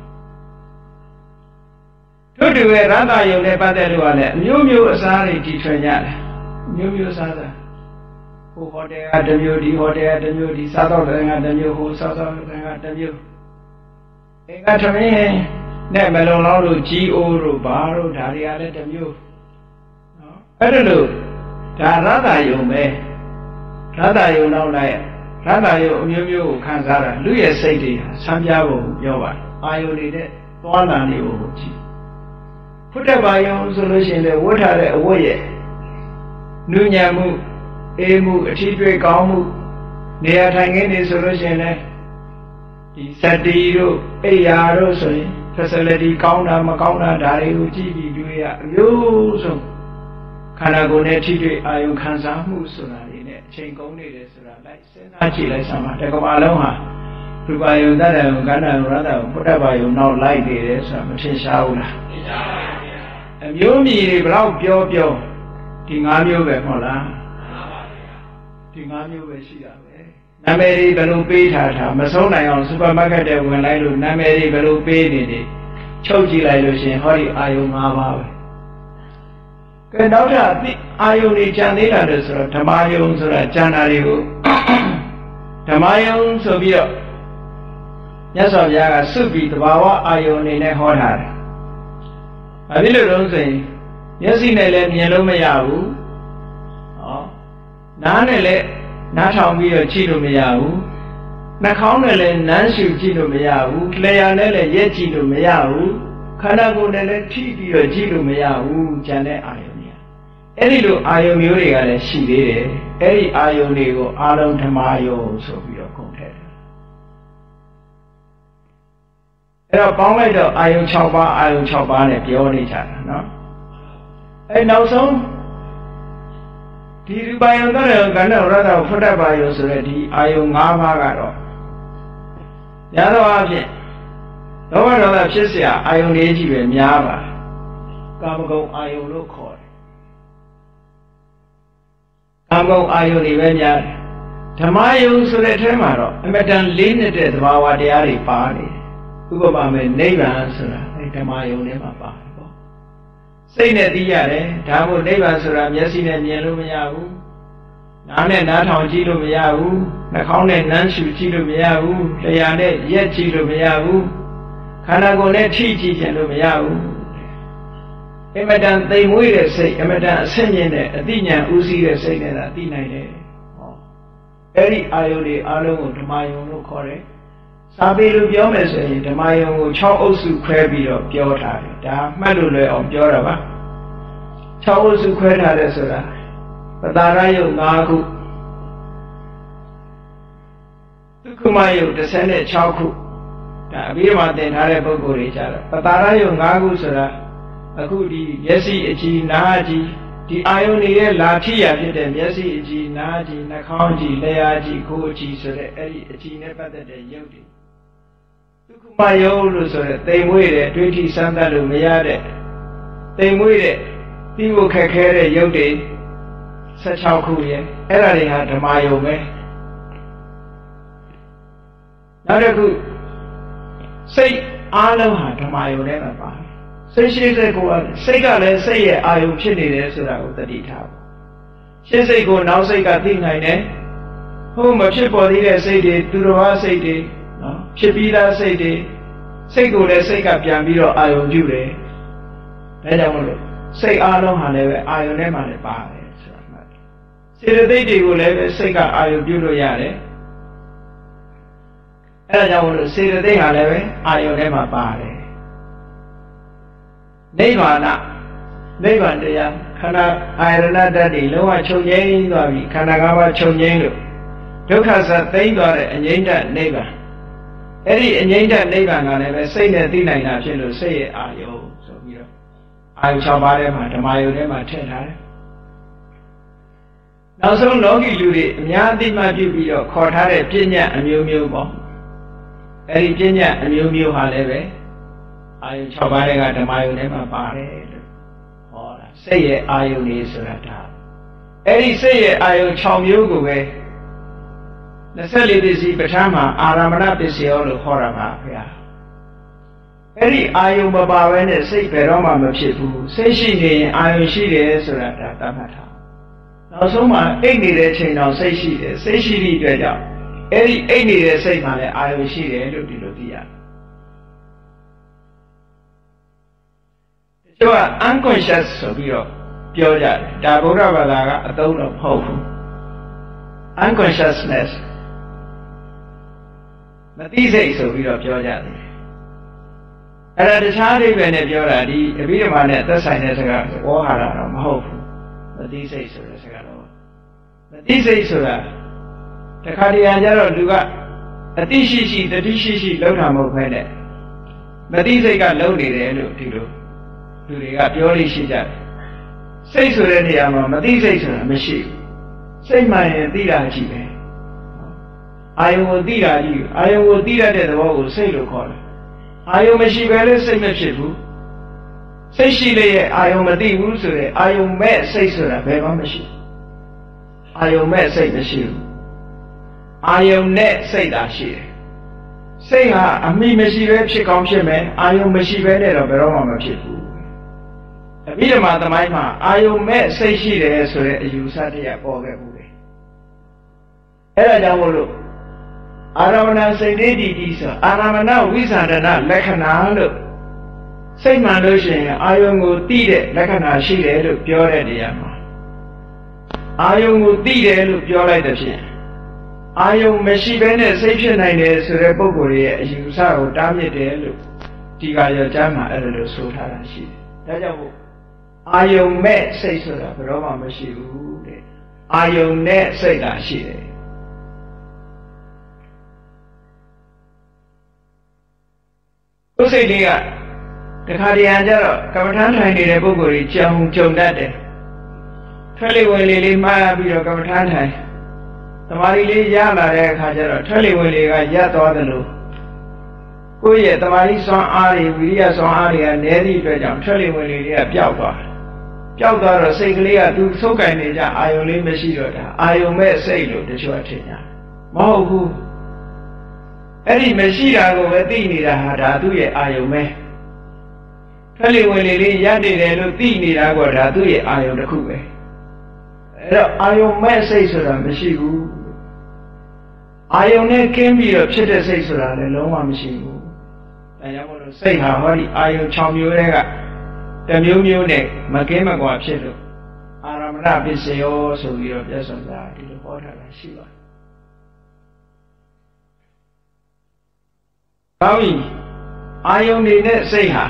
တို့တူရဲ့ရတ္တယုံနဲ့ပတ်သက်လို့ကလည်းအမျိုးမျိုးအစားတွေတီထွင်ကြတယ်အမျိုးမျိုးစားတာဟိုဟိုတယ်ကတစ်မျိုးဒီဟိုတယ်ကတစ်မျိုးဒီစားတော့တယ်ကတစ်မျိုးဟိုစားတော့တယ်ကတစ်မျိုးအင်္ဂါသမင်းနဲ့မလုံလောက်လို့ဂျီအိုတို့ဘာတို့ဒါတွေကလည်းတစ်မျိုးနော်အဲ့ဒါလို့ဒါရတ္တယုံပဲရတ္တယုံနောက်လိုက်ရတ္တယုံအမျိုးမျိုးကိုခံစားတာလူရဲ့စိတ်တွေဆန်းပြဖို့ပြောပါတယ်အာယုန်တွေနဲ့သွားလာနေဖို့ကြည့်ဖုဒ္ဓဘာယုံဆိုလို့ရှိရင်လည်းဝတ်ထားတဲ့အဝတ်ရဲ့နုညံမှုအေးမှုအထီးတွေကောင်းမှုနေရာထိုင်ခင်းနေဆိုလို့ရှိရင်လည်းဒီစတိတို့အိယာတို့ဆိုရင် facility ကောင်းတာမကောင်းတာဒါတွေကိုကြည့်ပြီးတွေ့ရအမျိုးစုံခန္ဓာကိုယ်နဲ့ထိတွေ့အာယုံခံစားမှုဆိုတာတွေနဲ့အချိန်ကုန်နေတယ်ဆိုတာလိုက်စဉ်းစားကြည့်လိုက်စမ်းပါတကဘာလုံးဟာရူပယုံတတ္တယုံကန္တယုံရတ္တယုံဖုဒ္ဓဘာယုံနောက်လိုက်နေတယ်ဆိုတာမထင်ရှားဘူးလားထင်ရှားပါဗျာအမျိုးမြည်တွေဘယ်တော့ပြောပြောဒီ၅မျိုးပဲဟုတ်လားမှန်ပါဗျာဒီ၅မျိုးပဲရှိတာပဲနာမည်တွေဘယ်လိုပေးထားတာမဆုံးနိုင်အောင်စူပါမားကတ်တွေဝင်လိုက်လို့နာမည်တွေဘယ်လိုပေးနေနေချုပ်ကြည့်လိုက်လို့ရှင်ဟောဒီအာယုံ၅ပါးပဲကဲနောက်ထပ်အာယုန်တွေကြံသေးတာလို့ဆိုတော့ဓမ္မယုံဆိုတာကြံတာတွေကိုဓမ္မယုံဆိုပြီးတော့မြတ်စွာဘုရားကစုပြီးတဘာဝအာယုန်အနေနဲ့ဟောထားတယ်။ဘာဖြစ်လို့လဲဆိုရင်မျက်စိနဲ့လည်းမြင်လို့မရဘူး။ဟောနားနဲ့လည်းနားထောင်ပြီးတော့ကြည့်လို့မရဘူး။နှာခေါင်းနဲ့လည်းနမ်းရှူကြည့်လို့မရဘူး။လျှာနဲ့လည်းရက်ကြည့်လို့မရဘူး။ခန္ဓာကိုယ်နဲ့လည်းထိပြီးတော့ကြည့်လို့မရဘူး။ကြံတဲ့အာယုန်အဲ့ဒီလိုအာယုံမျိုးတွေကလည်းရှိသေးတယ်အဲ့ဒီအာယုံတွေကိုအာရုံဓမ္မယုံဆိုပြီးတော့ကုန်ထည့်တယ်အဲ့တော့ပေါင်းလိုက်တော့အာယုံ၆ပါးအာယုံ၆ပါးနဲ့ပြောနေကြတာနော်အဲ့နောက်ဆုံးဒီရူပယုံတရယုံကဏ္ဍရတ္တဖုဒ္ဓဘာယုံဆိုတဲ့ဒီအာယုံ၅ပါးကတော့ရသောအဖြစ်လောဘဒေါသဖြစ်เสียအာယုံလေးကြီးပဲများပါကာမဂုဏ်အာယုံလို့ခေါ်တယ်ကာမဂုဏ်အာယုန်တွေပဲများတယ်ဓမ္မယုံဆိုတဲ့အထဲမှာတော့အမတန်လေးနေတဲ့သဘာဝတရားတွေပါနေတယ်ဥပမာမဲ့နိဗ္ဗာန်ဆိုတာအဲဓမ္မယုံထဲမှာပါတယ်ပေါ့စိတ်နဲ့သိရတယ်ဒါမို့နိဗ္ဗာန်ဆိုတာမျက်စိနဲ့မြင်လို့မရဘူးနားနဲ့နားထောင်ကြည့်လို့မရဘူးနှာခေါင်းနဲ့နမ်းရှူကြည့်လို့မရဘူးလျှာနဲ့ရက်ကြည့်လို့မရဘူးခန္ဓာကိုယ်နဲ့ထိကြည့်ခြင်းလို့မရဘူးအမတန်သိမ်မွေးတဲ့စိတ်အမတန်အဆင့်မြင့်တဲ့အသိဉာဏ်ဥစည်းတဲ့စိတ်နဲ့သာသိနိုင်တယ်ဟောအဲ့ဒီအာယုန်တွေအလုံးကိုဓမ္မယုံလို့ခေါ်တယ်စာပေလိုပြောမယ်ဆိုရင်ဓမ္မယုံကို၆အုပ်စုခွဲပြီးတော့ပြောထားတယ်ဒါမှတ်လို့လွယ်အောင်ပြောတာပါ၆အုပ်စုခွဲထားတယ်ဆိုတာပတာရယုံ၅ခုဒုက္ခမယုံ၁၆ခုဒါအဘိဓမ္မာသင်ထားတဲ့ပုဂ္ဂိုလ်တွေကြတော့ပတာရယုံ၅ခုဆိုတာအခုဒီမျက်စိအကြည့်နားအကြည့်ဒီအာယုန်တွေရဲ့လာထိရဖြစ်တဲ့မျက်စိအကြည့်နားအကြည့်နှာခေါင်းအကြည့်လျှာအကြည့်ကိုယ်အကြည့်ဆိုတဲ့အဲ့ဒီအကြည့်နဲ့ပတ်သက်တဲ့ယုတ်တွေဒုက္ခမယုတ်လို့ဆိုတဲ့သိမ်မွေးတဲ့တွေးထိစမ်းသပ်လို့မရတဲ့သိမ်မွေးတဲ့ပြီးဖို့ခက်ခဲတဲ့ယုတ်တွေ၁၆ခုရဲ့အဲ့ဒါတွေဟာဓမ္မယုံပဲနောက်တစ်ခုစိတ်အားလုံးဟာဓမ္မယုံထဲမှာပါတယ်စိတ်ရှိစိတ်ကိုစိတ်ကလည်းစိတ်ရဲ့အာယုံဖြစ်နေတယ်ဆိုတာကိုသတိထားပါရှင်းစိတ်ကိုနောက်စိတ်ကသိနိုင်တယ်ဟုတ်မဖြစ်ပေါ်သေးတဲ့စိတ်တွေသူတော်ဘာစိတ်တွေနော်ဖြစ်ပြီးသားစိတ်တွေစိတ်ကိုလည်းစိတ်ကပြန်ပြီးတော့အာယုံပြုတယ်ဒါကြောင့်မလို့စိတ်အားလုံးဟာလည်းပဲအာယုံထဲမှာလည်းပါတယ်ဆိုတာမှတ်တယ်စေတသိက်တွေကိုလည်းပဲစိတ်ကအာယုံပြုလို့ရတယ်အဲဒါကြောင့်မလို့စေတသိက်ဟာလည်းပဲအာယုံထဲမှာပါတယ်နိဗ္ဗာန်နိဗ္ဗာန်တရားခန္ဓာအာရဏတ္တတွေလုံးဝချုပ်ငြိမ်းသွားပြီခန္ဓာ၅ပါးချုပ်ငြိမ်းလို့ဒုက္ခသသိမ့်သွားတဲ့အငြိမ့်တနိဗ္ဗာန်အဲ့ဒီအငြိမ့်တနိဗ္ဗာန်ကလည်းပဲစိတ်နဲ့သိနိုင်တာဖြစ်လို့စိတ်ရဲ့အာယုံဆိုပြီးတော့အာယုံ၆ပါးထဲမှာဓမ္မယုံထဲမှာထည့်ထားတယ်နောက်ဆုံးလောကီလူတွေအများအသိမှပြုပြီးတော့ခေါ်ထားတဲ့ပြဉ္ညာအမျိုးမျိုးပေါ့အဲ့ဒီပြဉ္ညာအမျိုးမျိုးဟာလည်းပဲအာယုံ၆ပါးကဓမ္မယုံထဲမှာပါတယ်လို့ဟောတာစိတ်ရဲ့အာယုံလေးဆိုတာဒါအဲ့ဒီစိတ်ရဲ့အာယုံ၆မျိုးကိုပဲ၂၄ပစ္စည်းပဋ္ဌာန်းမှာအာရမဏပစ္စယောလို့ခေါ်တာပါခင်ဗျာအဲ့ဒီအာယုံမပါဘဲနဲ့စိတ်ဘယ်တော့မှမဖြစ်ဘူးစိတ်ရှိနေရင်အာယုံရှိတယ်ဆိုတာဒါသတ်မှတ်ထားနောက်ဆုံးမှာအိတ်နေတဲ့ချိန်တော့စိတ်ရှိတယ်စိတ်ရှိသည့်အတွက်ကြောင့်အဲ့ဒီအိတ်နေတဲ့စိတ်မှလည်းအာယုံရှိတယ်လို့ဒီလိုသိရတယ်တချို့က unconscious ဆိုပြီးတော့ပြောကြတယ်ဒါဗုဒ္ဓဘာသာကအသုံးတော့မဟုတ်ဘူး unconsciousness မသိစိတ်ဆိုပြီးတော့ပြောကြတယ်အဲ့ဒါတခြားအိဗယ်နဲ့ပြောတာဒီအဘိဓမ္မာနဲ့သက်ဆိုင်တဲ့စကားဝေါ်ဟာတာတော့မဟုတ်ဘူးမသိစိတ်ဆိုတဲ့စကားတော့မသိစိတ်ဆိုတာတခါတည်းကျတော့လူကအတိရှိရှိတတိရှိရှိလောက်တာမဟုတ်ဘဲနဲ့မသိစိတ်ကလုံနေတယ်လို့ဒီလိုလူတွေကပြောလို့ရှိကြတယ်စိတ်ဆိုတဲ့နေရာမှာမသိစိတ်ဆိုတာမရှိဘူးစိတ်မှန်ရင်သိတာကြီးပဲအာယုံကိုသိတာကြီးအာယုံကိုသိရတဲ့သဘောကိုစိတ်လို့ခေါ်တယ်အာယုံမရှိဘဲလည်းစိတ်မဖြစ်ဘူးစိတ်ရှိလေရဲ့အာယုံမသိဘူးဆိုတဲ့အာယုံမဲ့စိတ်ဆိုတာဘယ်မှမရှိအာယုံမဲ့စိတ်မရှိဘူးအာယုံနဲ့စိတ်သာရှိတယ်စိတ်ဟာအမိမရှိဘဲဖြစ်ကောင်းဖြစ်မယ်အာယုံမရှိဘဲနဲ့တော့ဘယ်တော့မှမဖြစ်ဘူးအဘိဓမ္မာသမိုင်းမှာအာယုံမဲ့စိတ်ရှိတယ်ဆိုတဲ့အယူဆတရားပေါ်ခဲ့ဘူးလေအဲ့ဒါကြောင့်မို့လို့အာရမဏစိတ်လေးတည်တည်ဆိုအာရမဏဝိသန္ဒနာလက္ခဏာလို့စိတ်မှန်လို့ရှိရင်အာယုံကိုသိတဲ့လက္ခဏာရှိတယ်လို့ပြောတဲ့နေရာမှာအာယုံကိုသိတယ်လို့ပြောလိုက်တဲ့ဖြင့်အာယုံမရှိဘဲနဲ့စိတ်ဖြစ်နိုင်တယ်ဆိုတဲ့ပုဂ္ဂိုလ်ရဲ့အယူဆကိုတားမြစ်တယ်လို့ဒီကရောကျမ်းမှာအဲ့လိုဆိုထားတာရှိတယ်ဒါကြောင့်မို့အာယုံမဲ့စိတ်ဆိုတာဘယ်တော့မှမရှိဘူးတဲ့အာယုံနဲ့စိတ်သာရှိတယ်ကိုယ်စိတ်လေးကတခါတည်းကျတော့ကမ္မဋ္ဌာန်းထိုင်နေတဲ့ပုဂ္ဂိုလ်ကြီးကြုံကြုံတတ်တယ်ထွက်လေဝင်လေလေးမှားပြီးတော့ကမ္မဋ္ဌာန်းထိုင်သမာဓိလေးရလာတဲ့အခါကျတော့ထွက်လေဝင်လေကရပ်သွားတယ်လို့ကိုယ့်ရဲ့သမာဓိစွမ်းအားတွေဝိရိယစွမ်းအားတွေကနည်းသည့်အတွက်ကြောင့်ထွက်လေဝင်လေတွေကပျောက်သွားတယ်ပျောက်သွားတော့စိတ်ကလေးကသူသုတ်ကင်နေကြအာယုံလေးမရှိတော့တာအာယုံမဲ့စိတ်လို့တချို့အထင်ညာမဟုတ်ဘူးအဲ့ဒီမရှိတာကိုပဲသိနေတာဟာဒါသူ့ရဲ့အာယုံပဲထက်လီဝင်လေလေးရနေတယ်လို့သိနေတာကဒါသူ့ရဲ့အာယုံတစ်ခုပဲအဲ့တော့အာယုံမဲ့စိတ်ဆိုတာမရှိဘူးအာယုံနဲ့ကင်းပြီးတော့ဖြစ်တဲ့စိတ်ဆိုတာလည်းလုံးဝမရှိဘူးဒါကြောင့်မို့လို့စိတ်ဟာဟောဒီအာယုံ၆မျိုးတည်းကတစ်မျိုးမျိုးနဲ့မကင်းမကွာဖြစ်လို့အာရမဏပစ္စယောဆိုပြီးတော့ပြတ်စွာဒီလိုဟောထားတာရှိပါတယ်။ကောင်းပြီအာယုန်နေတဲ့စိတ်ဟာ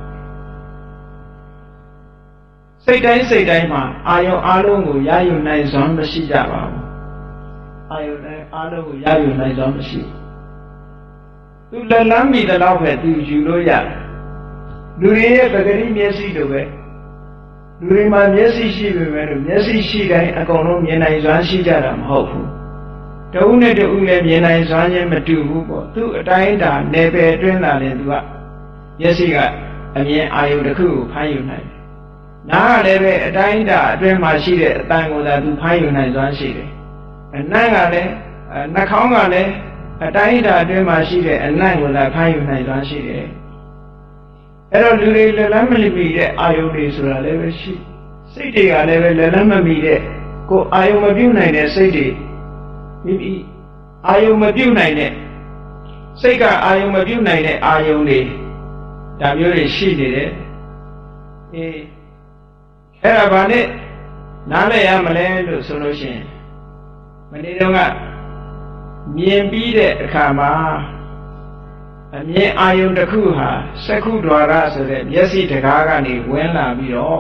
စိတ်တိုင်းစိတ်တိုင်းမှာအာယုန်အလုံးကိုရယူနိုင်စွမ်းမရှိကြပါဘူး။အာယုန်တိုင်းအလုံးကိုရယူနိုင်စွမ်းမရှိဘူး။သူလက်လန်းမိတဲ့လောက်ပဲသူယူလို့ရတယ်။လူတွေရဲ့ပဂတိမျက်စိလိုပဲလူတွေမှာမျက်စိရှိပေမဲ့လို့မျက်စိရှိတိုင်းအကုန်လုံးမြင်နိုင်စွမ်းရှိကြတာမဟုတ်ဘူး။တဦးနဲ့တဦးလည်းမြင်နိုင်စွမ်းချင်းမတူဘူးပေါ့သူအတိုင်းအတာနယ်ပယ်အတွင်းလာရင်သူကမျက်စိကအမြင်အာယုတစ်ခုကိုဖမ်းယူနိုင်တယ်။နားကလည်းပဲအတိုင်းအတာအတွင်းမှာရှိတဲ့အတန်ကိုသာသူဖမ်းယူနိုင်စွမ်းရှိတယ်။အနံ့ကလည်းနှာခေါင်းကလည်းအတိုင်းအတာအတွင်းမှာရှိတဲ့အနံ့ကိုသာဖမ်းယူနိုင်စွမ်းရှိတယ်။အဲ့တော့လူတွေလက်လန်းမမီတဲ့အာယုတွေဆိုတာလည်းပဲရှိစိတ်တွေကလည်းပဲလက်လန်းမမီတဲ့ကိုအာယုမပြုတ်နိုင်တဲ့စိတ်တွေမိမိအာယုံမပြုတ်နိုင်တဲ့စိတ်ကအာယုံမပြုတ်နိုင်တဲ့အာယုံတွေဒါမျိုးတွေရှိနေတယ်အေးအဲ့ဒါဘာနဲ့နားလည်ရမလဲလို့ဆိုလို့ရှိရင်မနေ့တုန်းကမြင်ပြီးတဲ့အခါမှာအမြင်အာယုံတစ်ခုဟာစက္ခုဒွါရဆိုတဲ့မျက်စိတကားကနေဝင်လာပြီးတော့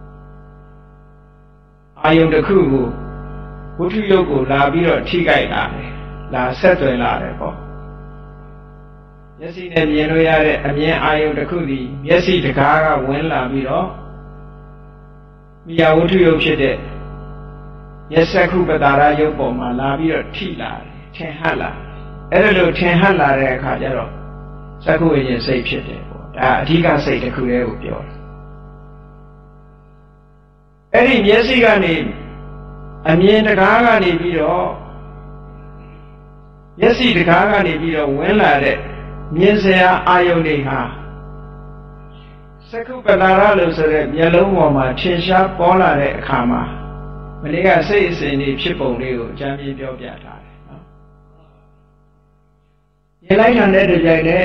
အာယုံတစ်ခုကိုဝိထုယုတ်ကိုလာပြီးတော့ထိကြိုက်လာတယ်လာဆက်သွယ်လာတယ်ပေါ့မျက်စိနဲ့မြင်လို့ရတဲ့အမြင်အာယုံတစ်ခုဒီမျက်စိတကားကဝင်လာပြီးတော့မိယာဝိထုယုတ်ဖြစ်တဲ့မျက်စက္ခုပတာရယုတ်ပေါ်မှာလာပြီးတော့ထိလာတယ်ထင်ဟပ်လာအဲ့ဒါလို့ထင်ဟပ်လာတဲ့အခါကျတော့စက္ခုဝိညာဉ်စိတ်ဖြစ်တယ်ပေါ့ဒါအဓိကစိတ်တစ်ခုလေးကိုပြောတယ်အဲ့ဒီမျက်စိကနေအမြင်တကားကနေပြီးတော့မျက်စိတကားကနေပြီးတော့ဝင်လာတဲ့မြင်စရာအာယုန်တွေဟာစက္ခုပတာရလို့ဆိုတဲ့မျက်လုံးပေါ်မှာထင်ရှားပေါ်လာတဲ့အခါမှာမနေ့ကစိတ်အစဉ်တွေဖြစ်ပုံလေးကိုအကြမ်းပြေပြောပြထားတယ်နော်။မြင်လိုက်တဲ့တကြိုင်နဲ့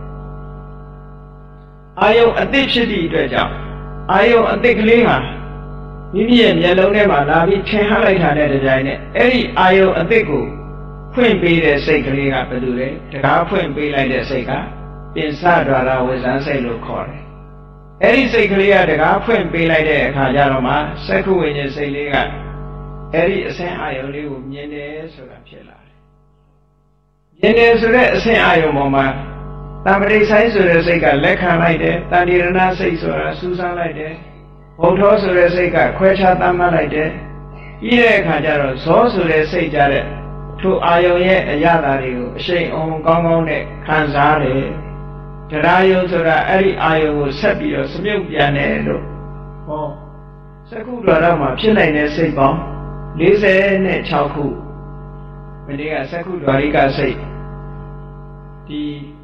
အာယုန်အသစ်ဖြစ်သည့်အတွက်ကြောင့်အာယုန်အသစ်ကလေးဟာမိမိရဲ့မျက်လုံးထဲမှာလာပြီးထင်ဟပ်လိုက်တာတဲ့တကြိုင်နဲ့အဲ့ဒီအာယုံအသစ်ကိုဖွင့်ပေးတဲ့စိတ်ကလေးကဘယ်လိုလဲတကားဖွင့်ပေးလိုက်တဲ့စိတ်ကပင်စဒွါရဝေဇန်စိတ်လို့ခေါ်တယ်အဲ့ဒီစိတ်ကလေးကတကားဖွင့်ပေးလိုက်တဲ့အခါကျတော့မှစက္ခုဝိညာဉ်စိတ်လေးကအဲ့ဒီအဆင်းအာယုံလေးကိုမြင်တယ်ဆိုတာဖြစ်လာတယ်မြင်တယ်ဆိုတဲ့အဆင်းအာယုံပေါ်မှာတမ္ပတိဆိုင်ဆိုတဲ့စိတ်ကလက်ခံလိုက်တယ်တဏှိရဏစိတ်ဆိုတာစူးစမ်းလိုက်တယ်ဘုံထောဆိုတဲ့စိတ်ကခွဲခြားသတ်မှတ်လိုက်တယ်ပြီးတဲ့အခါကျတော့ဇောဆိုတဲ့စိတ်ကြတဲ့ထိုအာယုံရဲ့အရာတွေကိုအရှိန်အောင်ကောင်းကောင်းနဲ့ခံစားတယ်တရားယုံဆိုတာအဲ့ဒီအာယုံကိုဆက်ပြီးတော့စမြုပ်ပြန်တယ်လို့ဟောစက္ခုဒွါရမှာဖြစ်နိုင်တဲ့စိတ်ပေါင်း၄၆ခုမနေ့ကစက္ခုဒွါရိကစိတ်ဒီ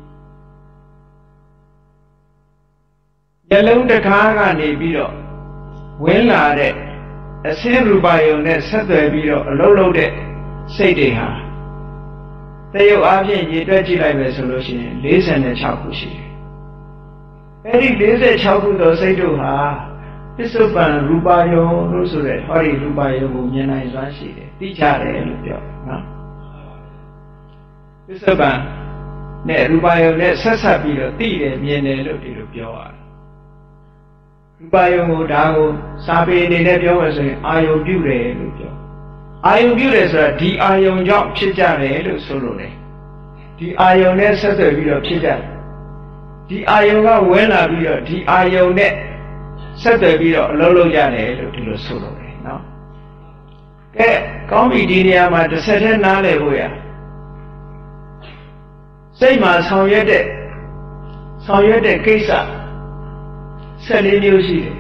မျက်လုံးတစ်ခါကနေပြီးတော့ဝင်လာတဲ့အဆင်းရူပယုံနဲ့ဆက်သွယ်ပြီးတော့အလုံးလုံးတဲ့စိတ်တွေဟာတရုပ်အားဖြင့်ရေတွက်ကြည့်လိုက်မယ်ဆိုလို့ရှိရင်၄၆ခုရှိတယ်။အဲဒီ၄၆ခုသောစိတ်တို့ဟာပစ္စုပန်ရူပယုံလို့ဆိုတဲ့ဟောဒီရူပယုံကိုမြင်နိုင်စွမ်းရှိတယ်။သိကြတယ်လို့ပြောနော်။ပစ္စုပန်နဲ့ရူပယုံနဲ့ဆက်ဆက်ပြီးတော့သိတယ်မြင်တယ်လို့ဒီလိုပြောရတယ်ရူပယုံကိုဒါကိုစာပေအနေနဲ့ပြောမယ်ဆိုရင်အာယုံပြုတယ်လို့ပြောအာယုံပြုတယ်ဆိုတာဒီအာယုံကြောင့်ဖြစ်ကြတယ်လို့ဆိုလို့လေဒီအာယုံနဲ့ဆက်သွယ်ပြီးတော့ဖြစ်ကြတယ်ဒီအာယုံကဝင်လာပြီးတော့ဒီအာယုံနဲ့ဆက်သွယ်ပြီးတော့အလုံးလုံးရတယ်လို့ဒီလိုဆိုလို့လေနော်ကဲကောင်းပြီဒီနေရာမှာတစ်ဆက်တည်းနားလည်ဖို့ရစိတ်မှာဆောင်ရွက်တဲ့ဆောင်ရွက်တဲ့ကိစ္စဆက်လေးမျိုးရှိတယ်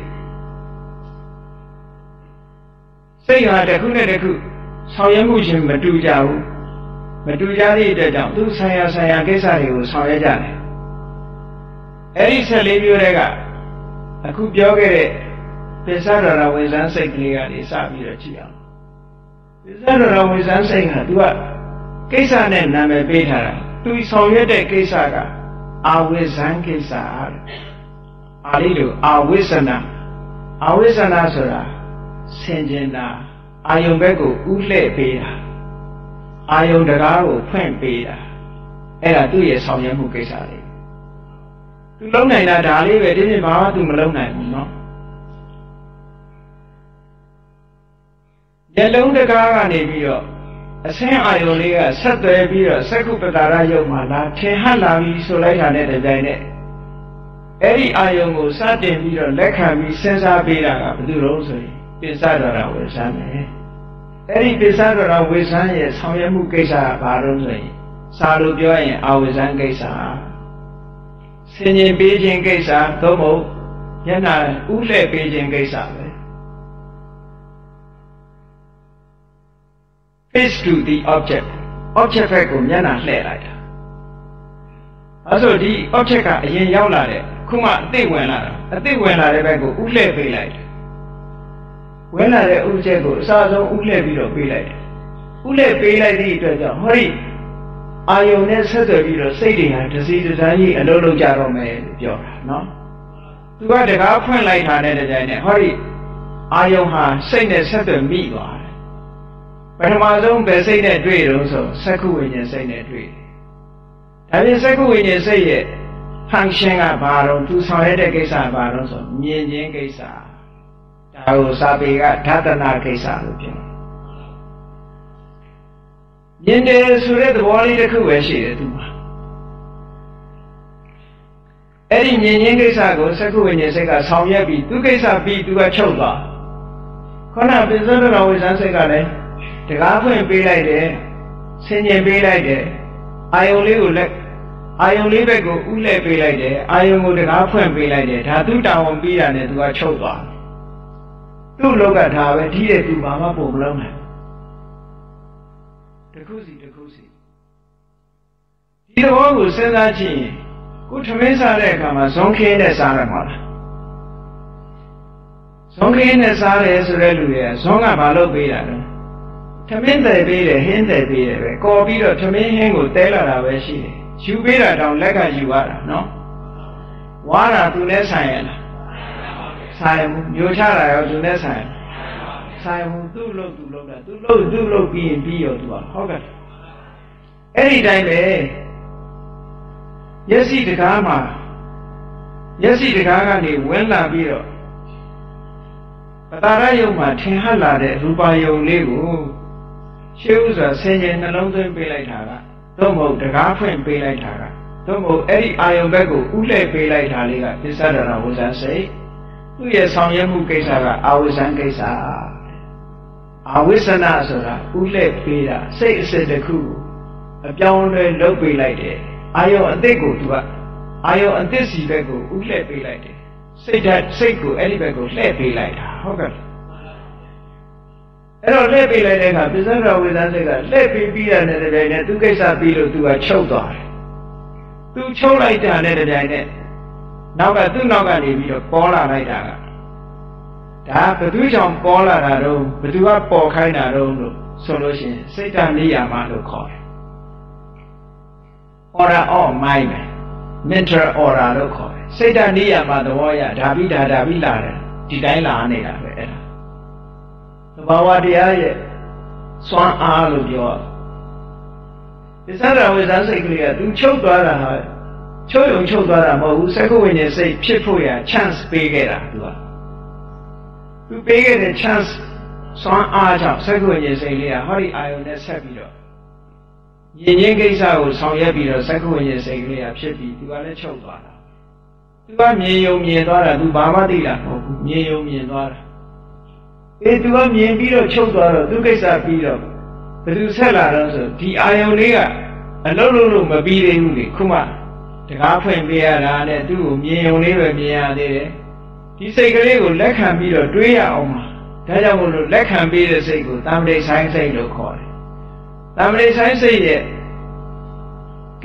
စိတ်ဟာတစ်ခုနဲ့တစ်ခုဆောင်ရွက်မှုချင်းမတူကြဘူးမတူကြသည့်အတွက်ကြောင့်သူဆိုင်ရာဆိုင်ရာကိစ္စတွေကိုဆောင်ရွက်ကြတယ်အဲ့ဒီဆက်လေးမျိုးတွေကအခုပြောခဲ့တဲ့ပိဿဒရဝိဇ္ဇန်စိတ်ကလေးကနေစပြီးတော့ကြည့်အောင်ပိဿဒရဝိဇ္ဇန်စိတ်ကသူကကိစ္စနဲ့နာမည်ပေးထားတာသူဆောင်ရွက်တဲ့ကိစ္စကအာဝိဇ္ဇန်ကိစ္စအာလိလိုအာဝိဇ္ဇနာအာဝိဇ္ဇနာဆိုတာဆင်ခြင်တာအာယုံဘက်ကိုဥလှည့်ပေးတာအာယုံတကားကိုဖွင့်ပေးတာအဲ့ဒါသူ့ရဲ့ဆောင်ရွက်မှုကိစ္စလေးသူလုံးနိုင်တာဒါလေးပဲဒီနေ့ဘာမှသူမလုံးနိုင်ဘူးเนาะမျက်လုံးတကားကနေပြီးတော့အဆင်းအာယုံလေးကဆက်သွယ်ပြီးတော့သက္ကုပ္ပတာရယုတ်မှာလာထင်ဟပ်လာပြီးဆိုလိုက်တာနဲ့တပြိုင်နက်အဲ့ဒီအာယုံကိုစတင်ပြီးတော့လက်ခံပြီးစဉ်းစားပေးတာကဘယ်သူလို့ဆိုရင်ပိဿဒရဝိဇ္ဇန်ပဲအဲ့ဒီပိဿဒရဝိဇ္ဇန်ရဲ့ဆောင်ရွက်မှုကိစ္စကဘာလို့ဆိုရင်စာလိုပြောရင်အာဝိဇ္ဇန်ကိစ္စဆင်ញင်ပေးခြင်းကိစ္စသို့မဟုတ်မျက်နှာဥလှည့်ပေးခြင်းကိစ္စပဲ face to the object object ဘက်ကိုမျက်နှာလှည့်လိုက်တာအဲဆိုဒီ object ကအရင်ရောက်လာတဲ့ခုမှအသိဝင်လာတာအသိဝင်လာတဲ့ဘက်ကိုဥလှည့်ပေးလိုက်တယ်ဝင်လာတဲ့ဥချက်ကိုအစားဆုံးဥလှည့်ပြီးတော့ပေးလိုက်တယ်ဥလှည့်ပေးလိုက်သည့်အတွက်ကြောင့်ဟောဒီအာယုံနဲ့ဆက်သွယ်ပြီးတော့စိတ်တွေဟာတစီတစားကြီးအလုံးလုံးကြတော့မယ်လို့ပြောတာနော်သူကတကားဖွင့်လိုက်တာနဲ့တကြိုင်နဲ့ဟောဒီအာယုံဟာစိတ်နဲ့ဆက်သွယ်မိသွားတယ်ပထမဆုံးပဲစိတ်နဲ့တွေ့တော့ဆိုစက္ခုဝိညာဉ်စိတ်နဲ့တွေ့တယ်ဒါပြင်စက္ခုဝိညာဉ်စိတ်ရဲ့ function ကဘာတော့သူဆောင်ရတဲ့ကိစ္စကဘာတော့ဆိုမြင်ခြင်းကိစ္စဒါကိုစာပေကဓာတနာကိစ္စလို့ပြောမြင်တယ်ဆိုတဲ့သဘောလေးတစ်ခုပဲရှိတယ်သူမှာအဲ့ဒီမြင်ခြင်းကိစ္စကိုစက္ခုဝိညာဉ်စိတ်ကဆောင်ရွက်ပြီးသူကိစ္စပြီးသူကချုပ်သွားခေါင်းကပိဿဒရဝိဇ္ဇန်စိတ်ကလည်းတကားဖွင့်ပေးလိုက်တယ်ဆင်ញင်ပေးလိုက်တယ်အာယုံလေးကိုလက်အာယုံလေးဘက်ကိုဥလှည့်ပေးလိုက်တယ်အာယုံကိုတကားဖွင့်ပေးလိုက်တယ်ဒါသူတောင်းဝန်ပြီးတာနဲ့သူကချုပ်သွားသူ့လောကဒါပဲဒီတဲ့သူဘာမှပုံမလုံးနိုင်တခုစီတခုစီဒီတော့ကိုစဉ်းစားကြည့်ရင်ကိုထမင်းစားတဲ့အခါမှာဇွန်ခင်းနဲ့စားရမှာလားဇွန်ခင်းနဲ့စားတယ်ဆိုတဲ့လူတွေကဇွန်ကဘာလို့ပေးတာလဲထမင်းတယ်ပေးတယ်ဟင်းတယ်ပေးတယ်ပဲကော်ပြီးတော့ထမင်းဟင်းကိုတဲလာတာပဲရှိတယ်ယူပေးတာတောင်လက်ကယူရတာနော်ဝါတာသူနဲ့ဆိုင်ရလားဆိုင်မှုမျိုးချတာရောသူနဲ့ဆိုင်ဆိုင်မှုသူ့လို့သူ့လို့တာသူ့လို့သူ့လို့ပြီးရင်ပြီးရောသူကဟုတ်ကဲ့အဲ့ဒီတိုင်းပဲမျက်စိတကားမှာမျက်စိတကားကနေဝင်လာပြီးတော့ပတာရယုံမှာထင်ဟပ်လာတဲ့ရူပါယုံလေးကိုရှေးဥစွာဆင်ញင်နှလုံးသွင်းပေးလိုက်တာကသို့မဟုတ်တကားဖွင့်ပေးလိုက်တာကသို့မဟုတ်အဲ့ဒီအာယုံဘက်ကိုဥလှည့်ပေးလိုက်တာလေးကပိဿဒရဝိဇ္ဇန်စိတ်သူ့ရဲ့ဆောင်ရွက်မှုကိစ္စကအာဝိဇ္ဇန်ကိစ္စအာဝိဇ္ဇနာဆိုတာဥလှည့်ပေးတာစိတ်အစစ်တစ်ခုအပြောင်းလဲလုပ်ပေးလိုက်တယ်အာယုံအသစ်ကိုသူကအာယုံအသစ်စီဘက်ကိုဥလှည့်ပေးလိုက်တယ်စိတ်ဓာတ်စိတ်ကိုအဲ့ဒီဘက်ကိုလှည့်ပေးလိုက်တာဟုတ်ကဲ့အဲ့တော့လှည့်ပေးလိုက်တဲ့အခါပိဿဒရဝိဇ္ဇန်စိတ်ကလှည့်ပေးပြီးတာနဲ့တပြိုင်နက်သူကိစ္စပြီးလို့သူကချုပ်သွားတယ်သူချုပ်လိုက်တာနဲ့တပြိုင်နက်နောက်ကသူ့နောက်ကနေပြီးတော့ပေါ်လာလိုက်တာကဒါဘသူကြောင့်ပေါ်လာတာတော့ဘသူကပေါ်ခိုင်းတာတော့လို့ဆိုလို့ရှိရင်စိတ်တနိယာမလို့ခေါ်တယ် order of mind mental order လို့ခေါ်တယ်စိတ်တနိယာမသဘောရဓာပိဓာဓာပိလာတယ်ဒီတိုင်းလာနေတာပဲအဲ့ဒါသဘာဝတရားရဲ့စွမ်းအားလို့ပြောပိဿဒရဝိဇ္ဇန်စိတ်ကလေးကသူချုပ်သွားတာဟာချုပ်ယုံချုပ်သွားတာမဟုတ်ဘူးစက္ခုဝိညာဉ်စိတ်ဖြစ်ဖို့ရ chance ပေးခဲ့တာသူကသူပေးခဲ့တဲ့ chance စွမ်းအားကြောင့်စက္ခုဝိညာဉ်စိတ်လေးကဟောဒီအာယုန်နဲ့ဆက်ပြီးတော့ယဉ်ချင်းကိစ္စကိုဆောင်ရွက်ပြီးတော့စက္ခုဝိညာဉ်စိတ်ကလေးကဖြစ်ပြီးသူကလည်းချုပ်သွားတာသူကမြင်ယုံမြင်သွားတာသူဘာမှသိတာမဟုတ်ဘူးမြင်ယုံမြင်သွားတာအေးသူကမြင်ပြီးတော့ချုပ်သွားတော့သူကိစ္စပြီးတော့ဘယ်သူဆက်လာတော့ဆိုဒီအာယုန်လေးကအလုံးလုံးလို့မပြီးသေးဘူးလေခုမှတကားဖွင့်ပေးရတာနဲ့သူ့ကိုမြင်ယုံလေးပဲမြင်ရသေးတယ်ဒီစိတ်ကလေးကိုလက်ခံပြီးတော့တွေးရအောင်ပါဒါကြောင့်မို့လို့လက်ခံပေးတဲ့စိတ်ကိုတမ္ပတိဆိုင်စိတ်လို့ခေါ်တယ်တမ္ပတိဆိုင်စိတ်ရဲ့